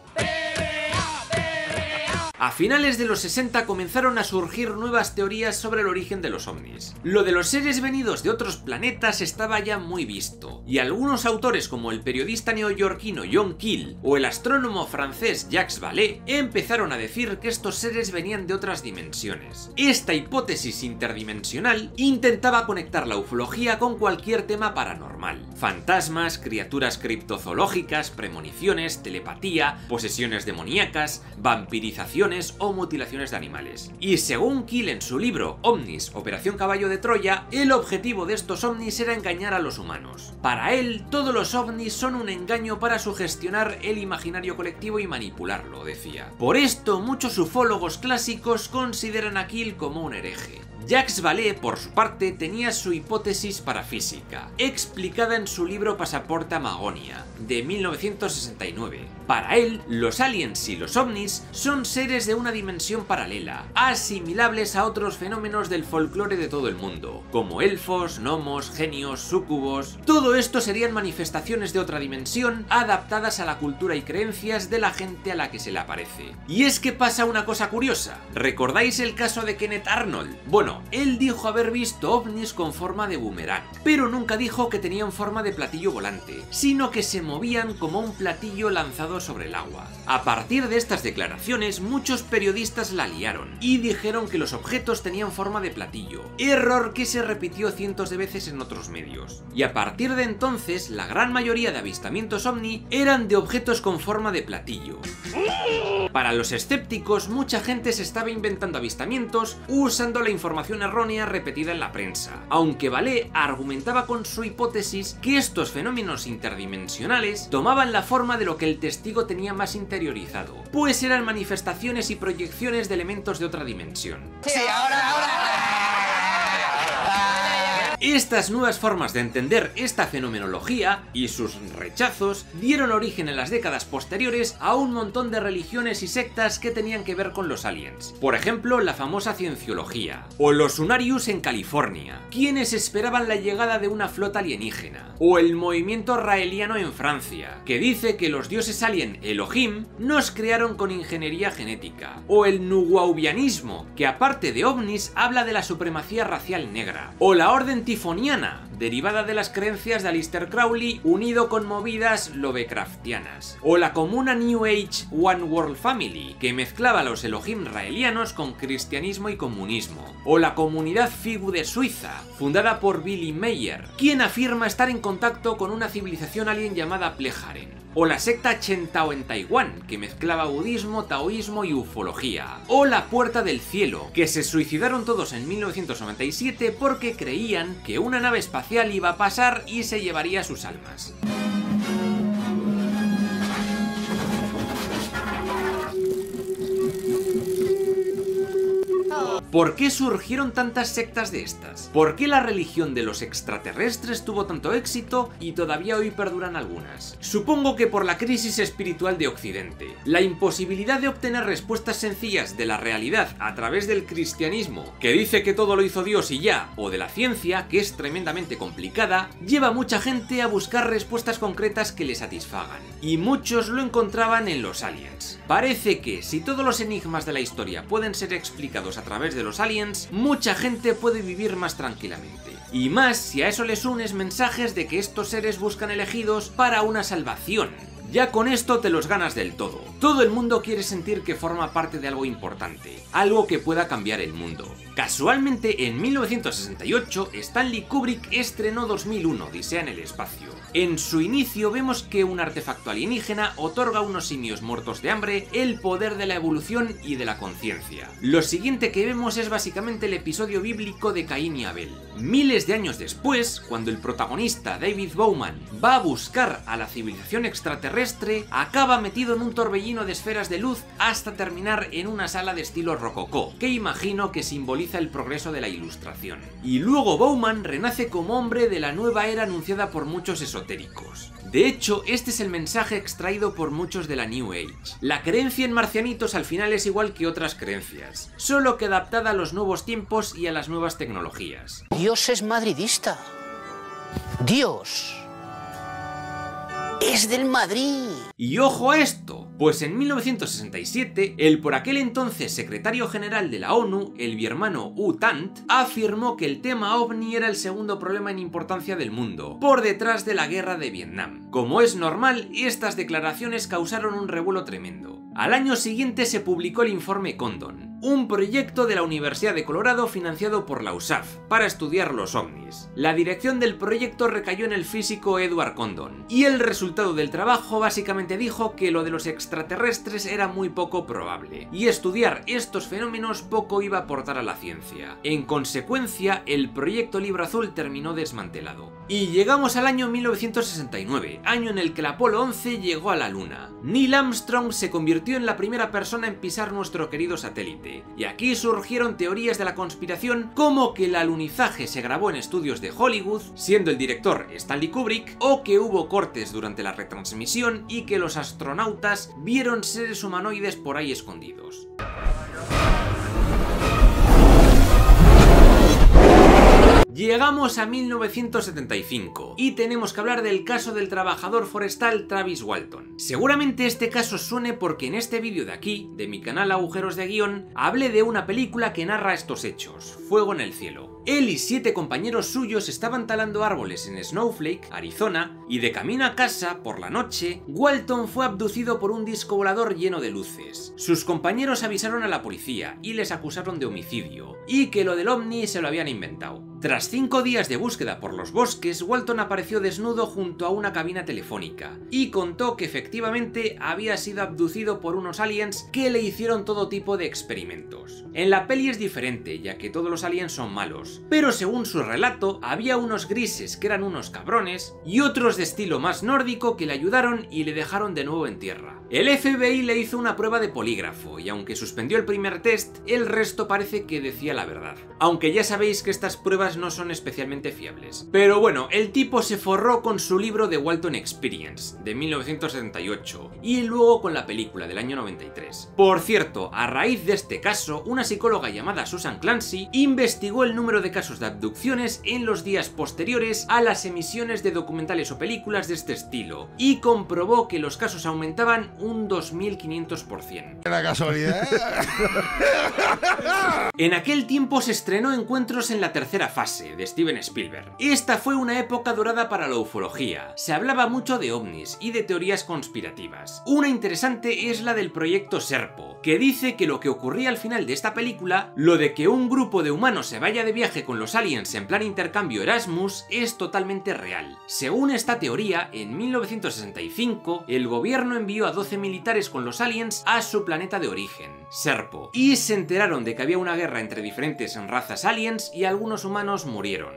A finales de los sesenta comenzaron a surgir nuevas teorías sobre el origen de los ovnis. Lo de los seres venidos de otros planetas estaba ya muy visto, y algunos autores como el periodista neoyorquino John Keel o el astrónomo francés Jacques Vallée empezaron a decir que estos seres venían de otras dimensiones. Esta hipótesis interdimensional intentaba conectar la ufología con cualquier tema paranormal: fantasmas, criaturas criptozoológicas, premoniciones, telepatía, posesiones demoníacas, vampirización o mutilaciones de animales. Y según Keel en su libro Ovnis, Operación Caballo de Troya, el objetivo de estos ovnis era engañar a los humanos. Para él, todos los ovnis son un engaño para sugestionar el imaginario colectivo y manipularlo, decía. Por esto, muchos ufólogos clásicos consideran a Keel como un hereje. Jacques Vallée, por su parte, tenía su hipótesis parafísica, explicada en su libro Pasaporte a Magonia, de mil novecientos sesenta y nueve. Para él, los aliens y los ovnis son seres de una dimensión paralela, asimilables a otros fenómenos del folclore de todo el mundo, como elfos, gnomos, genios, súcubos. Todo esto serían manifestaciones de otra dimensión adaptadas a la cultura y creencias de la gente a la que se le aparece. Y es que pasa una cosa curiosa. ¿Recordáis el caso de Kenneth Arnold? Bueno, él dijo haber visto ovnis con forma de boomerang, pero nunca dijo que tenían forma de platillo volante, sino que se movían como un platillo lanzado sobre el agua. A partir de estas declaraciones, muchos periodistas la liaron y dijeron que los objetos tenían forma de platillo, error que se repitió cientos de veces en otros medios. Y a partir de entonces, la gran mayoría de avistamientos ovni eran de objetos con forma de platillo. Para los escépticos, mucha gente se estaba inventando avistamientos usando la información errónea repetida en la prensa, aunque Vallée argumentaba con su hipótesis que estos fenómenos interdimensionales tomaban la forma de lo que el testigo tenía más interiorizado, pues eran manifestaciones y proyecciones de elementos de otra dimensión. Sí, ahora, ahora. Estas nuevas formas de entender esta fenomenología y sus rechazos dieron origen en las décadas posteriores a un montón de religiones y sectas que tenían que ver con los aliens. Por ejemplo, la famosa cienciología, o los Unarius en California, quienes esperaban la llegada de una flota alienígena, o el movimiento raeliano en Francia, que dice que los dioses alien Elohim nos crearon con ingeniería genética, o el nuwaubianismo, que aparte de ovnis habla de la supremacía racial negra, o la orden tifoniana, derivada de las creencias de Aleister Crowley unido con movidas lovecraftianas, o la comuna New Age One World Family, que mezclaba a los Elohim raelianos con cristianismo y comunismo, o la comunidad Figu de Suiza, fundada por Billy Meyer, quien afirma estar en contacto con una civilización alien llamada Plejaren, o la secta Chen Tao en Taiwán, que mezclaba budismo, taoísmo y ufología, o la Puerta del Cielo, que se suicidaron todos en mil novecientos noventa y siete porque creían que una nave espacial iba a pasar y se llevaría sus almas. ¿Por qué surgieron tantas sectas de estas? ¿Por qué la religión de los extraterrestres tuvo tanto éxito y todavía hoy perduran algunas? Supongo que por la crisis espiritual de Occidente, la imposibilidad de obtener respuestas sencillas de la realidad a través del cristianismo, que dice que todo lo hizo Dios y ya, o de la ciencia, que es tremendamente complicada, lleva a mucha gente a buscar respuestas concretas que le satisfagan. Y muchos lo encontraban en los aliens. Parece que, si todos los enigmas de la historia pueden ser explicados a través de los aliens, mucha gente puede vivir más tranquilamente. Y más si a eso les unes mensajes de que estos seres buscan elegidos para una salvación. Ya con esto te los ganas del todo. Todo el mundo quiere sentir que forma parte de algo importante, algo que pueda cambiar el mundo. Casualmente, en mil novecientos sesenta y ocho, Stanley Kubrick estrenó dos mil uno, Odisea en el espacio. En su inicio vemos que un artefacto alienígena otorga a unos simios muertos de hambre el poder de la evolución y de la conciencia. Lo siguiente que vemos es básicamente el episodio bíblico de Caín y Abel. Miles de años después, cuando el protagonista, David Bowman, va a buscar a la civilización extraterrestre, acaba metido en un torbellino de esferas de luz hasta terminar en una sala de estilo rococó, que imagino que simboliza el progreso de la ilustración. Y luego Bowman renace como hombre de la nueva era anunciada por muchos esotéricos. De hecho, este es el mensaje extraído por muchos de la New Age. La creencia en marcianitos al final es igual que otras creencias, solo que adaptada a los nuevos tiempos y a las nuevas tecnologías. Dios es madridista. Dios es del Madrid. Y ojo a esto, pues en mil novecientos sesenta y siete, el por aquel entonces secretario general de la ONU, el birmano U Thant, afirmó que el tema ovni era el segundo problema en importancia del mundo, por detrás de la guerra de Vietnam. Como es normal, estas declaraciones causaron un revuelo tremendo. Al año siguiente se publicó el informe Condon, un proyecto de la Universidad de Colorado financiado por la U S A F para estudiar los ovnis. La dirección del proyecto recayó en el físico Edward Condon, y el resultado del trabajo básicamente dijo que lo de los extraterrestres era muy poco probable, y estudiar estos fenómenos poco iba a aportar a la ciencia. En consecuencia, el proyecto Libro Azul terminó desmantelado. Y llegamos al año mil novecientos sesenta y nueve, año en el que el Apolo once llegó a la Luna. Neil Armstrong se convirtió en la primera persona en pisar nuestro querido satélite, setenta, y aquí surgieron teorías de la conspiración como que el alunizaje se grabó en estudios de Hollywood, siendo el director Stanley Kubrick, o que hubo cortes durante la retransmisión y que los astronautas vieron seres humanoides por ahí escondidos. Llegamos a mil novecientos setenta y cinco y tenemos que hablar del caso del trabajador forestal Travis Walton. Seguramente este caso suene porque en este vídeo de aquí, de mi canal Agujeros de Guión, hablé de una película que narra estos hechos, Fuego en el cielo. Él y siete compañeros suyos estaban talando árboles en Snowflake, Arizona, y de camino a casa, por la noche, Walton fue abducido por un disco volador lleno de luces. Sus compañeros avisaron a la policía y les acusaron de homicidio, y que lo del ovni se lo habían inventado. Tras cinco días de búsqueda por los bosques, Walton apareció desnudo junto a una cabina telefónica y contó que efectivamente había sido abducido por unos aliens que le hicieron todo tipo de experimentos. En la peli es diferente, ya que todos los aliens son malos, pero según su relato, había unos grises que eran unos cabrones y otros de estilo más nórdico que le ayudaron y le dejaron de nuevo en tierra. El F B I le hizo una prueba de polígrafo y aunque suspendió el primer test, el resto parece que decía la verdad. Aunque ya sabéis que estas pruebas no son especialmente fiables. Pero bueno, el tipo se forró con su libro The Walton Experience, de mil novecientos setenta y ocho, y luego con la película del año noventa y tres. Por cierto, a raíz de este caso, una psicóloga llamada Susan Clancy investigó el número de casos de abducciones en los días posteriores a las emisiones de documentales o películas de este estilo, y comprobó que los casos aumentaban un dos mil quinientos por ciento. La casualidad. En aquel tiempo se estrenó Encuentros en la tercera fase, de Steven Spielberg. Esta fue una época dorada para la ufología. Se hablaba mucho de ovnis y de teorías conspirativas. Una interesante es la del proyecto Serpo, que dice que lo que ocurría al final de esta película, lo de que un grupo de humanos se vaya de viaje con los aliens en plan intercambio Erasmus, es totalmente real. Según esta teoría, en mil novecientos sesenta y cinco, el gobierno envió a doce militares con los aliens a su planeta de origen, Serpo, y se enteraron de que había una guerra entre diferentes razas aliens y algunos humanos murieron.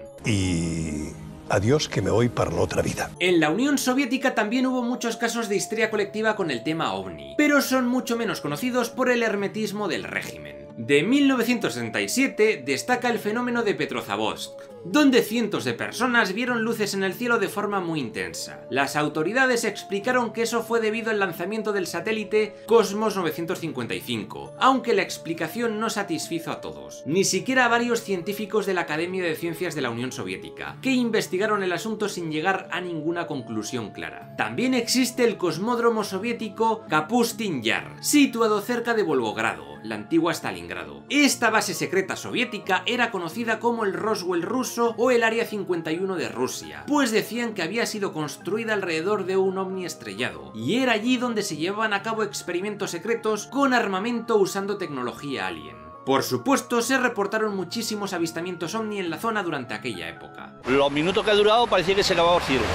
Y adiós, que me voy para la otra vida. En la Unión Soviética también hubo muchos casos de histeria colectiva con el tema ovni, pero son mucho menos conocidos por el hermetismo del régimen. De mil novecientos sesenta y siete destaca el fenómeno de Petrozavodsk, donde cientos de personas vieron luces en el cielo de forma muy intensa. Las autoridades explicaron que eso fue debido al lanzamiento del satélite Cosmos novecientos cincuenta y cinco, aunque la explicación no satisfizo a todos, ni siquiera a varios científicos de la Academia de Ciencias de la Unión Soviética, que investigaron el asunto sin llegar a ninguna conclusión clara. También existe el cosmódromo soviético Kapustin Yar, situado cerca de Volgogrado, la antigua Stalingrado. Esta base secreta soviética era conocida como el Roswell ruso o el Área cincuenta y uno de Rusia, pues decían que había sido construida alrededor de un ovni estrellado, y era allí donde se llevaban a cabo experimentos secretos con armamento usando tecnología alien. Por supuesto, se reportaron muchísimos avistamientos ovni en la zona durante aquella época. Los minutos que ha durado parecía que se acababa el cielo.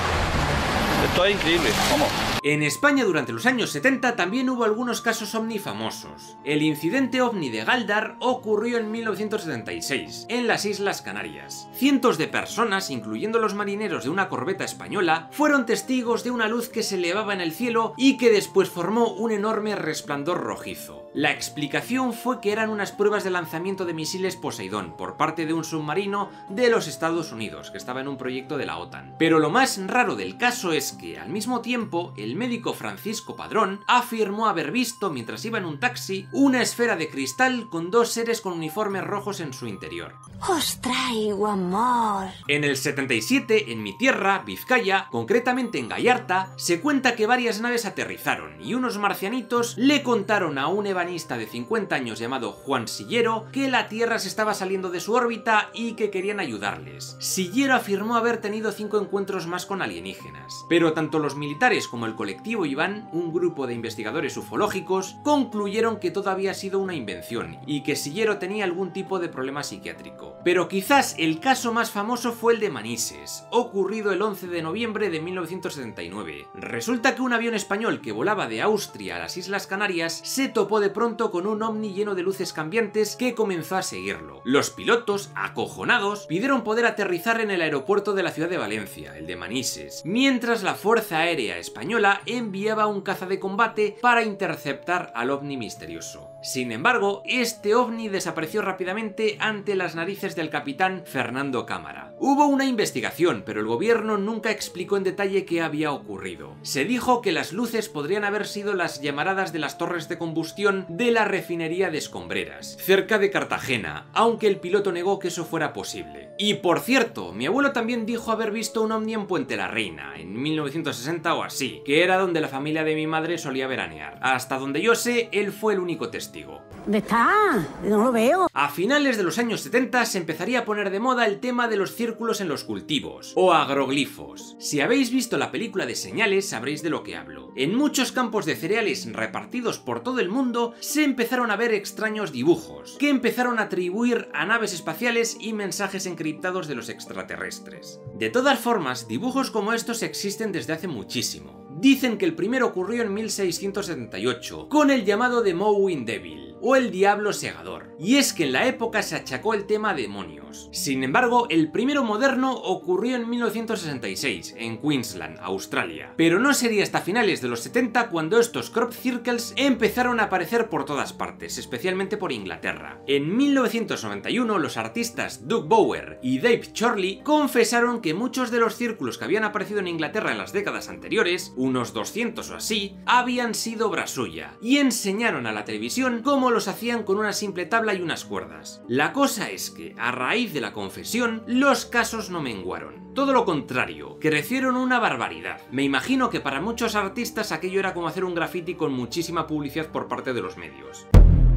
Esto es increíble, ¿cómo? En España durante los años setenta también hubo algunos casos ovni famosos. El incidente ovni de Galdar ocurrió en mil novecientos setenta y seis, en las Islas Canarias. Cientos de personas, incluyendo los marineros de una corbeta española, fueron testigos de una luz que se elevaba en el cielo y que después formó un enorme resplandor rojizo. La explicación fue que eran unas pruebas de lanzamiento de misiles Poseidón por parte de un submarino de los Estados Unidos, que estaba en un proyecto de la OTAN. Pero lo más raro del caso es que, al mismo tiempo, el médico Francisco Padrón afirmó haber visto, mientras iba en un taxi, una esfera de cristal con dos seres con uniformes rojos en su interior. Os traigo amor. En el setenta y siete, en mi tierra, Vizcaya, concretamente en Gallarta, se cuenta que varias naves aterrizaron y unos marcianitos le contaron a un ebanista de cincuenta años llamado Juan Sillero que la Tierra se estaba saliendo de su órbita y que querían ayudarles. Sillero afirmó haber tenido cinco encuentros más con alienígenas, pero tanto los militares como el colectivo Iván, un grupo de investigadores ufológicos, concluyeron que todo había sido una invención y que Sillero tenía algún tipo de problema psiquiátrico. Pero quizás el caso más famoso fue el de Manises, ocurrido el once de noviembre de mil novecientos setenta y nueve. Resulta que un avión español que volaba de Austria a las Islas Canarias se topó de pronto con un ovni lleno de luces cambiantes que comenzó a seguirlo. Los pilotos, acojonados, pidieron poder aterrizar en el aeropuerto de la ciudad de Valencia, el de Manises, mientras la Fuerza Aérea Española América enviaba un caza de combate para interceptar al ovni misterioso. Sin embargo, este ovni desapareció rápidamente ante las narices del capitán Fernando Cámara. Hubo una investigación, pero el gobierno nunca explicó en detalle qué había ocurrido. Se dijo que las luces podrían haber sido las llamaradas de las torres de combustión de la refinería de Escombreras, cerca de Cartagena, aunque el piloto negó que eso fuera posible. Y por cierto, mi abuelo también dijo haber visto un ovni en Puente la Reina, en mil novecientos sesenta o así, que era donde la familia de mi madre solía veranear. Hasta donde yo sé, él fue el único testigo. ¿Dónde está? No lo veo. A finales de los años setenta se empezaría a poner de moda el tema de los círculos en los cultivos, o agroglifos. Si habéis visto la película de Señales, sabréis de lo que hablo. En muchos campos de cereales repartidos por todo el mundo se empezaron a ver extraños dibujos, que empezaron a atribuir a naves espaciales y mensajes encriptados de los extraterrestres. De todas formas, dibujos como estos existen desde hace muchísimo. Dicen que el primero ocurrió en mil seiscientos setenta y ocho, con el llamado The Mowing Devil, o el Diablo Segador, y es que en la época se achacó el tema a demonios. Sin embargo, el primero moderno ocurrió en mil novecientos sesenta y seis, en Queensland, Australia, pero no sería hasta finales de los setenta cuando estos crop circles empezaron a aparecer por todas partes, especialmente por Inglaterra. En mil novecientos noventa y uno, los artistas Doug Bower y Dave Chorley confesaron que muchos de los círculos que habían aparecido en Inglaterra en las décadas anteriores, unos doscientos o así, habían sido obra suya, y enseñaron a la televisión cómo los hacían con una simple tabla y unas cuerdas. La cosa es que, a raíz de la confesión, los casos no menguaron. Todo lo contrario, crecieron una barbaridad. Me imagino que para muchos artistas aquello era como hacer un graffiti con muchísima publicidad por parte de los medios.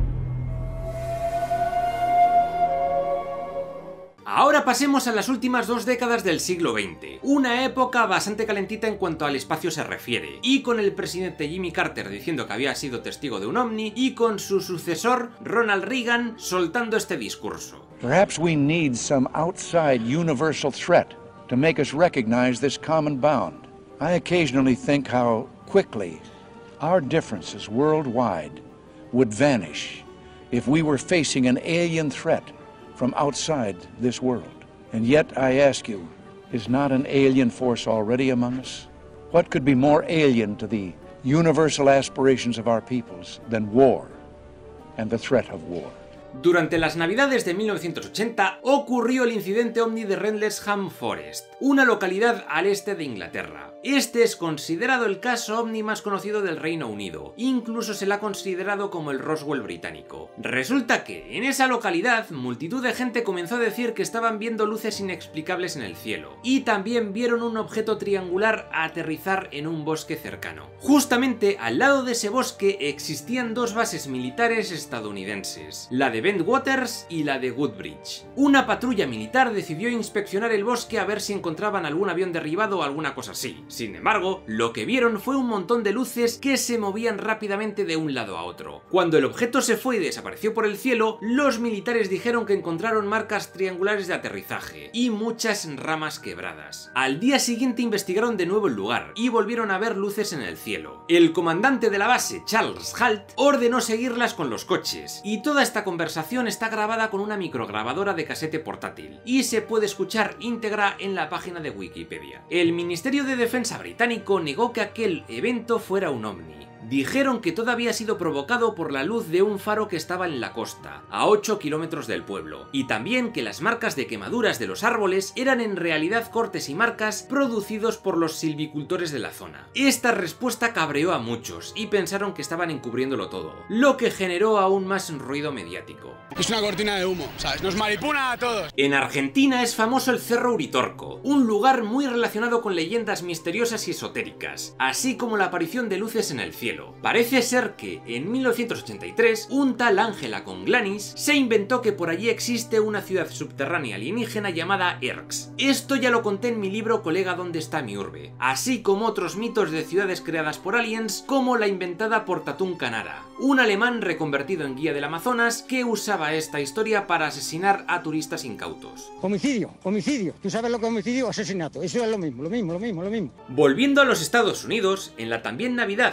Ahora pasemos a las últimas dos décadas del siglo veinte, una época bastante calentita en cuanto al espacio se refiere, y con el presidente Jimmy Carter diciendo que había sido testigo de un ovni, y con su sucesor, Ronald Reagan, soltando este discurso. Perhaps we need some outside universal threat to make us recognize this common bound. I occasionally think how quickly our differences worldwide would vanish if we were facing an alien threat from outside this world. And yet I ask you, is not an alien force already among us? What could be more alien to the universal aspirations of our peoples than war and the threat of war? Durante las navidades de mil novecientos ochenta ocurrió el incidente ovni de Rendlesham Forest, una localidad al este de Inglaterra. Este es considerado el caso ovni más conocido del Reino Unido, incluso se le ha considerado como el Roswell británico. Resulta que en esa localidad multitud de gente comenzó a decir que estaban viendo luces inexplicables en el cielo, y también vieron un objeto triangular aterrizar en un bosque cercano. Justamente al lado de ese bosque existían dos bases militares estadounidenses, la de Bentwaters y la de Woodbridge. Una patrulla militar decidió inspeccionar el bosque a ver si encontraban algún avión derribado o alguna cosa así. Sin embargo, lo que vieron fue un montón de luces que se movían rápidamente de un lado a otro. Cuando el objeto se fue y desapareció por el cielo, los militares dijeron que encontraron marcas triangulares de aterrizaje y muchas ramas quebradas. Al día siguiente investigaron de nuevo el lugar y volvieron a ver luces en el cielo. El comandante de la base, Charles Halt, ordenó seguirlas con los coches, y toda esta conversación está grabada con una micrograbadora de casete portátil y se puede escuchar íntegra en la página de Wikipedia. El Ministerio de Defensa británico negó que aquel evento fuera un ovni. Dijeron que todo había sido provocado por la luz de un faro que estaba en la costa, a ocho kilómetros del pueblo, y también que las marcas de quemaduras de los árboles eran en realidad cortes y marcas producidos por los silvicultores de la zona. Esta respuesta cabreó a muchos y pensaron que estaban encubriéndolo todo, lo que generó aún más ruido mediático. Es una cortina de humo, ¿sabes? Nos manipula a todos. En Argentina es famoso el Cerro Uritorco, un lugar muy relacionado con leyendas misteriosas y esotéricas, así como la aparición de luces en el cielo. Parece ser que en mil novecientos ochenta y tres un tal Ángela Conglanis se inventó que por allí existe una ciudad subterránea alienígena llamada Erx. Esto ya lo conté en mi libro Colega, ¿dónde está mi urbe? Así como otros mitos de ciudades creadas por aliens, como la inventada por Tatún Canara, un alemán reconvertido en guía del Amazonas que usaba esta historia para asesinar a turistas incautos. Homicidio, homicidio. ¿Tú sabes lo que es homicidio o asesinato? Eso es lo mismo, lo mismo, lo mismo, lo mismo. Volviendo a los Estados Unidos, en la también Navidad, pero de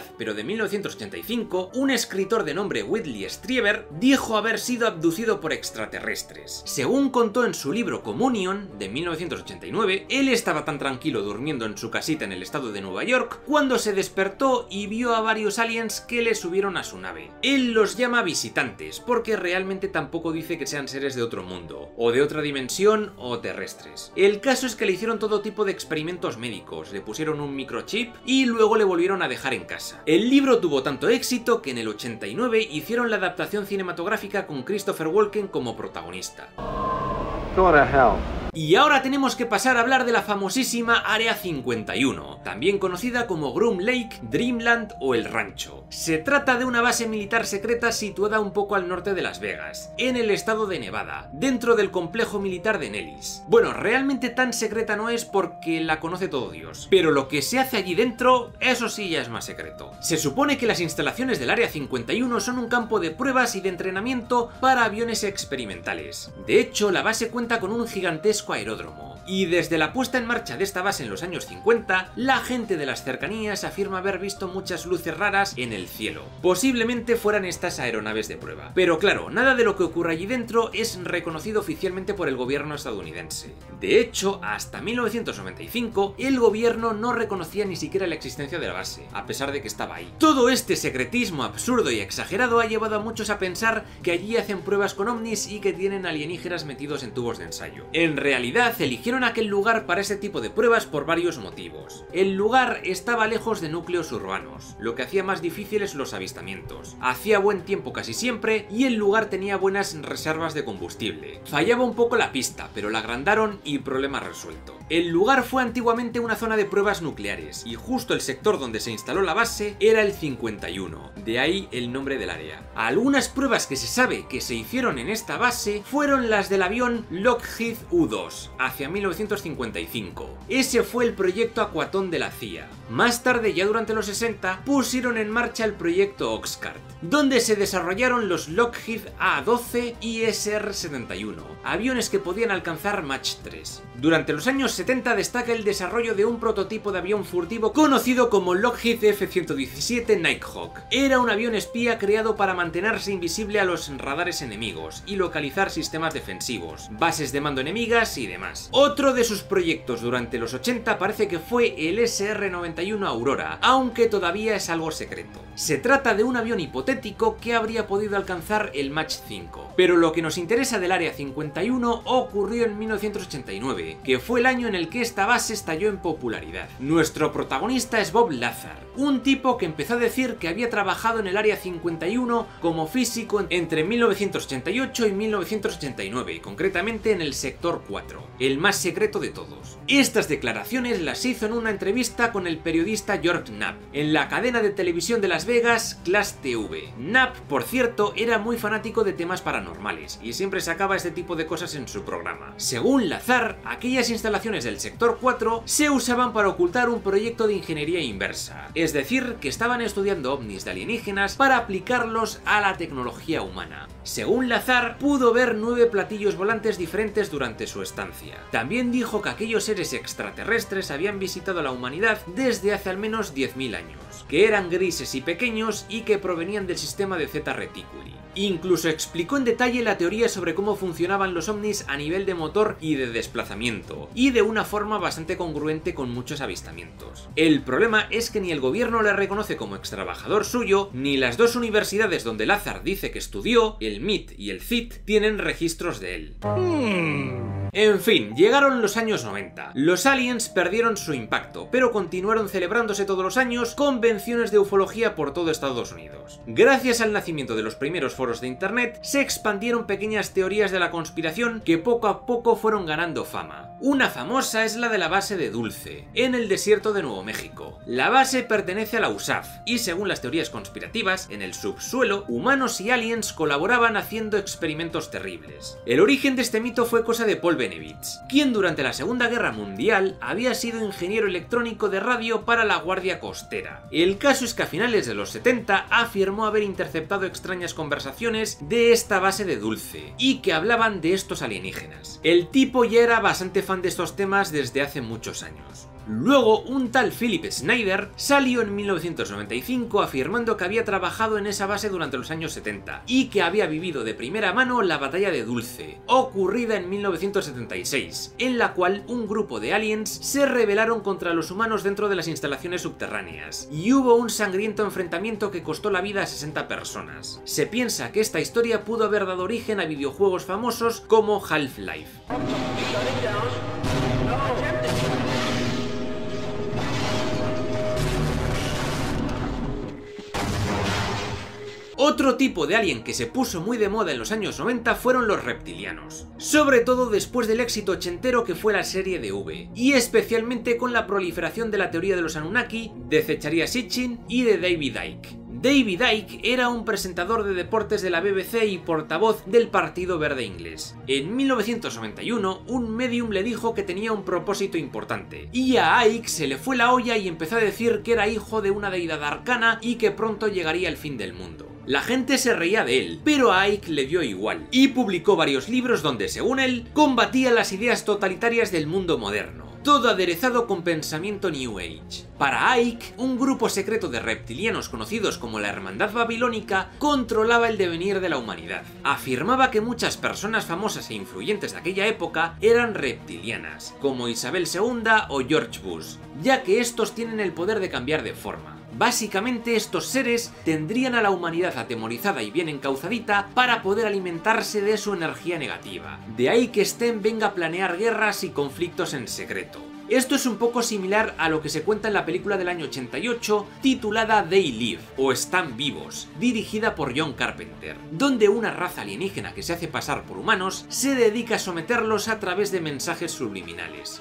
mil novecientos ochenta y cinco, un escritor de nombre Whitley Strieber dijo haber sido abducido por extraterrestres. Según contó en su libro Communion, de mil novecientos ochenta y nueve, él estaba tan tranquilo durmiendo en su casita en el estado de Nueva York cuando se despertó y vio a varios aliens que le subieron a su nave. Él los llama visitantes, porque realmente tampoco dice que sean seres de otro mundo, o de otra dimensión, o terrestres. El caso es que le hicieron todo tipo de experimentos médicos, le pusieron un microchip y luego le volvieron a dejar en casa. El libro tuvo tanto éxito que en el ochenta y nueve hicieron la adaptación cinematográfica con Christopher Walken como protagonista. Go to hell. Y ahora tenemos que pasar a hablar de la famosísima Área cincuenta y uno, también conocida como Groom Lake, Dreamland o El Rancho. Se trata de una base militar secreta situada un poco al norte de Las Vegas, en el estado de Nevada, dentro del complejo militar de Nellis. Bueno, realmente tan secreta no es porque la conoce todo Dios, pero lo que se hace allí dentro, eso sí ya es más secreto. Se supone que las instalaciones del Área cincuenta y uno son un campo de pruebas y de entrenamiento para aviones experimentales. De hecho, la base cuenta con un gigantesco aeródromo, y desde la puesta en marcha de esta base en los años cincuenta, la gente de las cercanías afirma haber visto muchas luces raras en el cielo. Posiblemente fueran estas aeronaves de prueba. Pero claro, nada de lo que ocurre allí dentro es reconocido oficialmente por el gobierno estadounidense. De hecho, hasta mil novecientos noventa y cinco, el gobierno no reconocía ni siquiera la existencia de la base, a pesar de que estaba ahí. Todo este secretismo absurdo y exagerado ha llevado a muchos a pensar que allí hacen pruebas con ovnis y que tienen alienígenas metidos en tubos de ensayo. En realidad, eligieron aquel lugar para este tipo de pruebas por varios motivos. El lugar estaba lejos de núcleos urbanos, lo que hacía más difíciles los avistamientos. Hacía buen tiempo casi siempre y el lugar tenía buenas reservas de combustible. Fallaba un poco la pista, pero la agrandaron y problema resuelto. El lugar fue antiguamente una zona de pruebas nucleares y justo el sector donde se instaló la base era el cincuenta y uno, de ahí el nombre del área. Algunas pruebas que se sabe que se hicieron en esta base fueron las del avión Lockheed U dos, hacia mil novecientos cincuenta y cinco. Ese fue el proyecto Aquatón de la C I A. Más tarde, ya durante los sesenta, pusieron en marcha el proyecto Oxcart, donde se desarrollaron los Lockheed A doce y S R setenta y uno, aviones que podían alcanzar Mach tres. Durante los años setenta destaca el desarrollo de un prototipo de avión furtivo conocido como Lockheed F ciento diecisiete Nighthawk. Era un avión espía creado para mantenerse invisible a los radares enemigos y localizar sistemas defensivos, bases de mando enemigas y demás. Otro de sus proyectos durante los ochenta parece que fue el S R noventa y uno Aurora, aunque todavía es algo secreto. Se trata de un avión hipotético que habría podido alcanzar el Mach cinco. Pero lo que nos interesa del Área cincuenta y uno ocurrió en mil novecientos ochenta y nueve, que fue el año en el que esta base estalló en popularidad. Nuestro protagonista es Bob Lazar, un tipo que empezó a decir que había trabajado en el Área cincuenta y uno como físico entre mil novecientos ochenta y ocho y mil novecientos ochenta y nueve, concretamente en el sector cuatro, el más secreto de todos. Estas declaraciones las hizo en una entrevista con el periodista George Knapp, en la cadena de televisión de Las Vegas, Class T V. Knapp, por cierto, era muy fanático de temas paranormales, y siempre sacaba este tipo de cosas en su programa. Según Lazar, aquellas instalaciones del sector cuatro se usaban para ocultar un proyecto de ingeniería inversa, es decir, que estaban estudiando ovnis de alienígenas para aplicarlos a la tecnología humana. Según Lazar, pudo ver nueve platillos volantes diferentes durante su estancia. También dijo que aquellos seres extraterrestres habían visitado a la humanidad desde hace al menos diez mil años, que eran grises y pequeños y que provenían del sistema de Zeta Reticuli. Incluso explicó en detalle la teoría sobre cómo funcionaban los ovnis a nivel de motor y de desplazamiento, y de una forma bastante congruente con muchos avistamientos. El problema es que ni el gobierno le reconoce como extrabajador suyo, ni las dos universidades donde Lazar dice que estudió, el M I T y el C I T, tienen registros de él. Hmm. En fin, llegaron los años noventa. Los aliens perdieron su impacto, pero continuaron celebrándose todos los años convenciones de ufología por todo Estados Unidos. Gracias al nacimiento de los primeros foros de internet, se expandieron pequeñas teorías de la conspiración que poco a poco fueron ganando fama. Una famosa es la de la base de Dulce, en el desierto de Nuevo México. La base pertenece a la U S A F, y según las teorías conspirativas, en el subsuelo, humanos y aliens colaboraban haciendo experimentos terribles. El origen de este mito fue cosa de Paul Benevitz, quien durante la Segunda Guerra Mundial había sido ingeniero electrónico de radio para la Guardia Costera. El caso es que a finales de los setenta afirmó haber interceptado extrañas conversaciones de esta base de Dulce, y que hablaban de estos alienígenas. El tipo ya era bastante fan de estos temas desde hace muchos años. Luego, un tal Philip Snyder salió en mil novecientos noventa y cinco afirmando que había trabajado en esa base durante los años setenta y que había vivido de primera mano la batalla de Dulce, ocurrida en mil novecientos setenta y seis, en la cual un grupo de aliens se rebelaron contra los humanos dentro de las instalaciones subterráneas, y hubo un sangriento enfrentamiento que costó la vida a sesenta personas. Se piensa que esta historia pudo haber dado origen a videojuegos famosos como Half-Life. Otro tipo de alien que se puso muy de moda en los años noventa fueron los reptilianos, sobre todo después del éxito ochentero que fue la serie de V, y especialmente con la proliferación de la teoría de los Anunnaki, de Zecharia Sitchin y de David Icke. David Icke era un presentador de deportes de la B B C y portavoz del Partido Verde inglés. En mil novecientos noventa y uno, un medium le dijo que tenía un propósito importante, y a Icke se le fue la olla y empezó a decir que era hijo de una deidad arcana y que pronto llegaría el fin del mundo. La gente se reía de él, pero a Icke le dio igual, y publicó varios libros donde, según él, combatía las ideas totalitarias del mundo moderno, todo aderezado con pensamiento New Age. Para Icke, un grupo secreto de reptilianos conocidos como la Hermandad Babilónica controlaba el devenir de la humanidad. Afirmaba que muchas personas famosas e influyentes de aquella época eran reptilianas, como Isabel segunda o George Bush, ya que estos tienen el poder de cambiar de forma. Básicamente, estos seres tendrían a la humanidad atemorizada y bien encauzadita para poder alimentarse de su energía negativa. De ahí que Sten venga a planear guerras y conflictos en secreto. Esto es un poco similar a lo que se cuenta en la película del año ochenta y ocho titulada They Live, o Están Vivos, dirigida por John Carpenter, donde una raza alienígena que se hace pasar por humanos se dedica a someterlos a través de mensajes subliminales.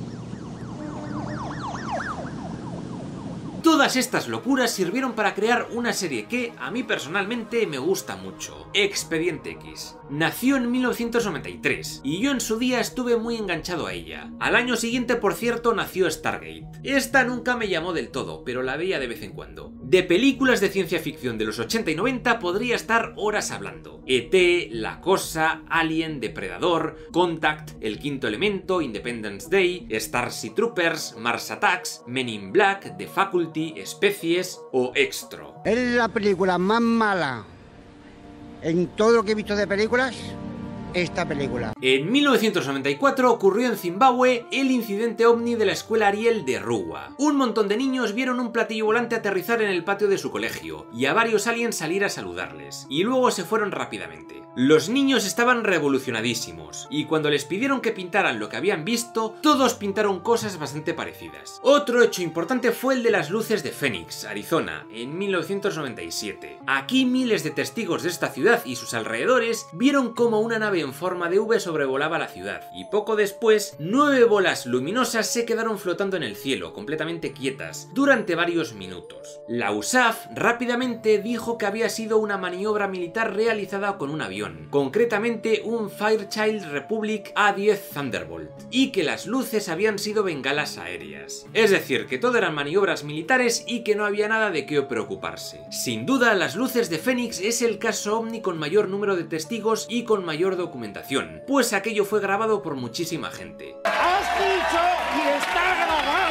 Todas estas locuras sirvieron para crear una serie que, a mí personalmente, me gusta mucho, Expediente X. Nació en mil novecientos noventa y tres, y yo en su día estuve muy enganchado a ella. Al año siguiente, por cierto, nació Stargate. Esta nunca me llamó del todo, pero la veía de vez en cuando. De películas de ciencia ficción de los ochenta y noventa podría estar horas hablando. E T, La Cosa, Alien, Depredador, Contact, El Quinto Elemento, Independence Day, Starship Troopers, Mars Attacks, Men in Black, The Faculty, Especies o Extro. Es la película más mala en todo lo que he visto de películas, esta película. En mil novecientos noventa y cuatro ocurrió en Zimbabue el incidente ovni de la escuela Ariel de Ruwa. Un montón de niños vieron un platillo volante aterrizar en el patio de su colegio y a varios aliens salir a saludarles, y luego se fueron rápidamente. Los niños estaban revolucionadísimos, y cuando les pidieron que pintaran lo que habían visto, todos pintaron cosas bastante parecidas. Otro hecho importante fue el de las luces de Phoenix, Arizona, en mil novecientos noventa y siete. Aquí miles de testigos de esta ciudad y sus alrededores vieron cómo una nave en forma de V sobrevolaba la ciudad, y poco después, nueve bolas luminosas se quedaron flotando en el cielo, completamente quietas, durante varios minutos. La U S A F rápidamente dijo que había sido una maniobra militar realizada con un avión, concretamente un Fairchild Republic A diez Thunderbolt, y que las luces habían sido bengalas aéreas. Es decir, que todo eran maniobras militares y que no había nada de qué preocuparse. Sin duda, las luces de Phoenix es el caso ovni con mayor número de testigos y con mayor documentación, pues aquello fue grabado por muchísima gente. ¡Has dicho y está grabado!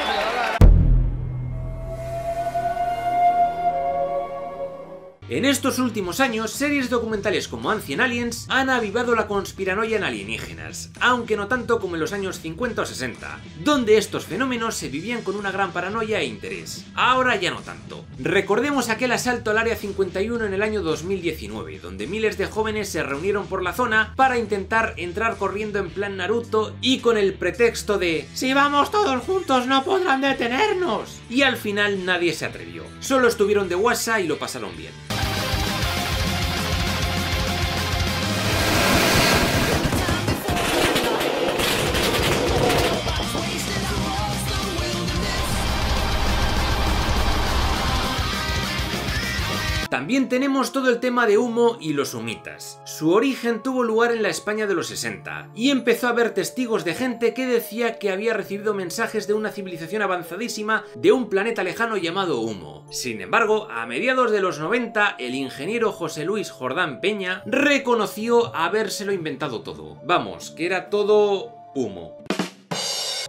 En estos últimos años, series documentales como Ancient Aliens han avivado la conspiranoia en alienígenas, aunque no tanto como en los años cincuenta o sesenta, donde estos fenómenos se vivían con una gran paranoia e interés. Ahora ya no tanto. Recordemos aquel asalto al Área cincuenta y uno en el año dos mil diecinueve, donde miles de jóvenes se reunieron por la zona para intentar entrar corriendo en plan Naruto y con el pretexto de "si vamos todos juntos no podrán detenernos", y al final nadie se atrevió. Solo estuvieron de guasa y lo pasaron bien. También tenemos todo el tema de humo y los humitas. Su origen tuvo lugar en la España de los sesenta, y empezó a haber testigos de gente que decía que había recibido mensajes de una civilización avanzadísima de un planeta lejano llamado Humo. Sin embargo, a mediados de los noventa, el ingeniero José Luis Jordán Peña reconoció habérselo inventado todo. Vamos, que era todo humo.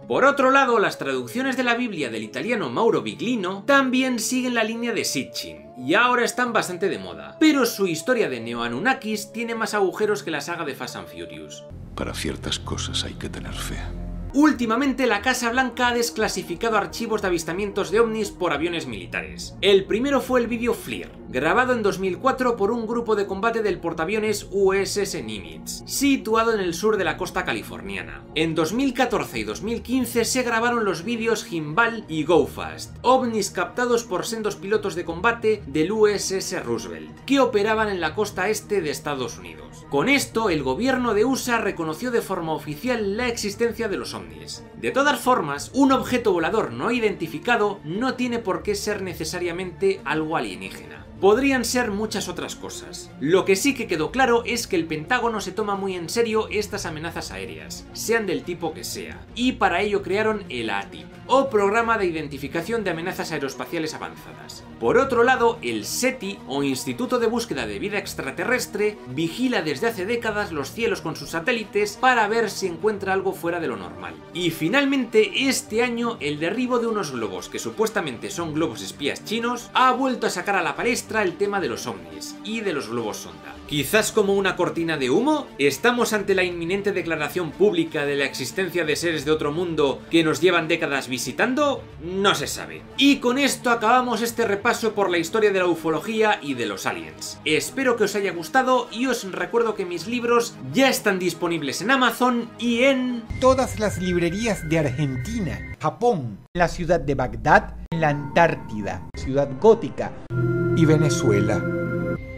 Por otro lado, las traducciones de la Biblia del italiano Mauro Biglino también siguen la línea de Sitchin, y ahora están bastante de moda, pero su historia de Neo Anunnakis tiene más agujeros que la saga de Fast and Furious. Para ciertas cosas hay que tener fe. Últimamente la Casa Blanca ha desclasificado archivos de avistamientos de ovnis por aviones militares. El primero fue el vídeo FLIR, grabado en dos mil cuatro por un grupo de combate del portaaviones U S S Nimitz, situado en el sur de la costa californiana. En dos mil catorce y dos mil quince se grabaron los vídeos Gimbal y Go Fast, ovnis captados por sendos pilotos de combate del U S S Roosevelt, que operaban en la costa este de Estados Unidos. Con esto, el gobierno de U S A reconoció de forma oficial la existencia de los ovnis. De todas formas, un objeto volador no identificado no tiene por qué ser necesariamente algo alienígena. Podrían ser muchas otras cosas. Lo que sí que quedó claro es que el Pentágono se toma muy en serio estas amenazas aéreas, sean del tipo que sea, y para ello crearon el A T I P, o Programa de Identificación de Amenazas Aeroespaciales Avanzadas. Por otro lado, el SETI, o Instituto de Búsqueda de Vida Extraterrestre, vigila desde hace décadas los cielos con sus satélites para ver si encuentra algo fuera de lo normal. Y finalmente, este año, el derribo de unos globos que supuestamente son globos espías chinos ha vuelto a sacar a la palestra el tema de los ovnis y de los globos sonda. Quizás como una cortina de humo, ¿estamos ante la inminente declaración pública de la existencia de seres de otro mundo que nos llevan décadas visitando? No se sabe. Y con esto acabamos este repaso por la historia de la ufología y de los aliens. Espero que os haya gustado y os recuerdo que mis libros ya están disponibles en Amazon y en todas las librerías de Argentina, Japón, la ciudad de Bagdad, la Antártida, Ciudad Gótica y Venezuela.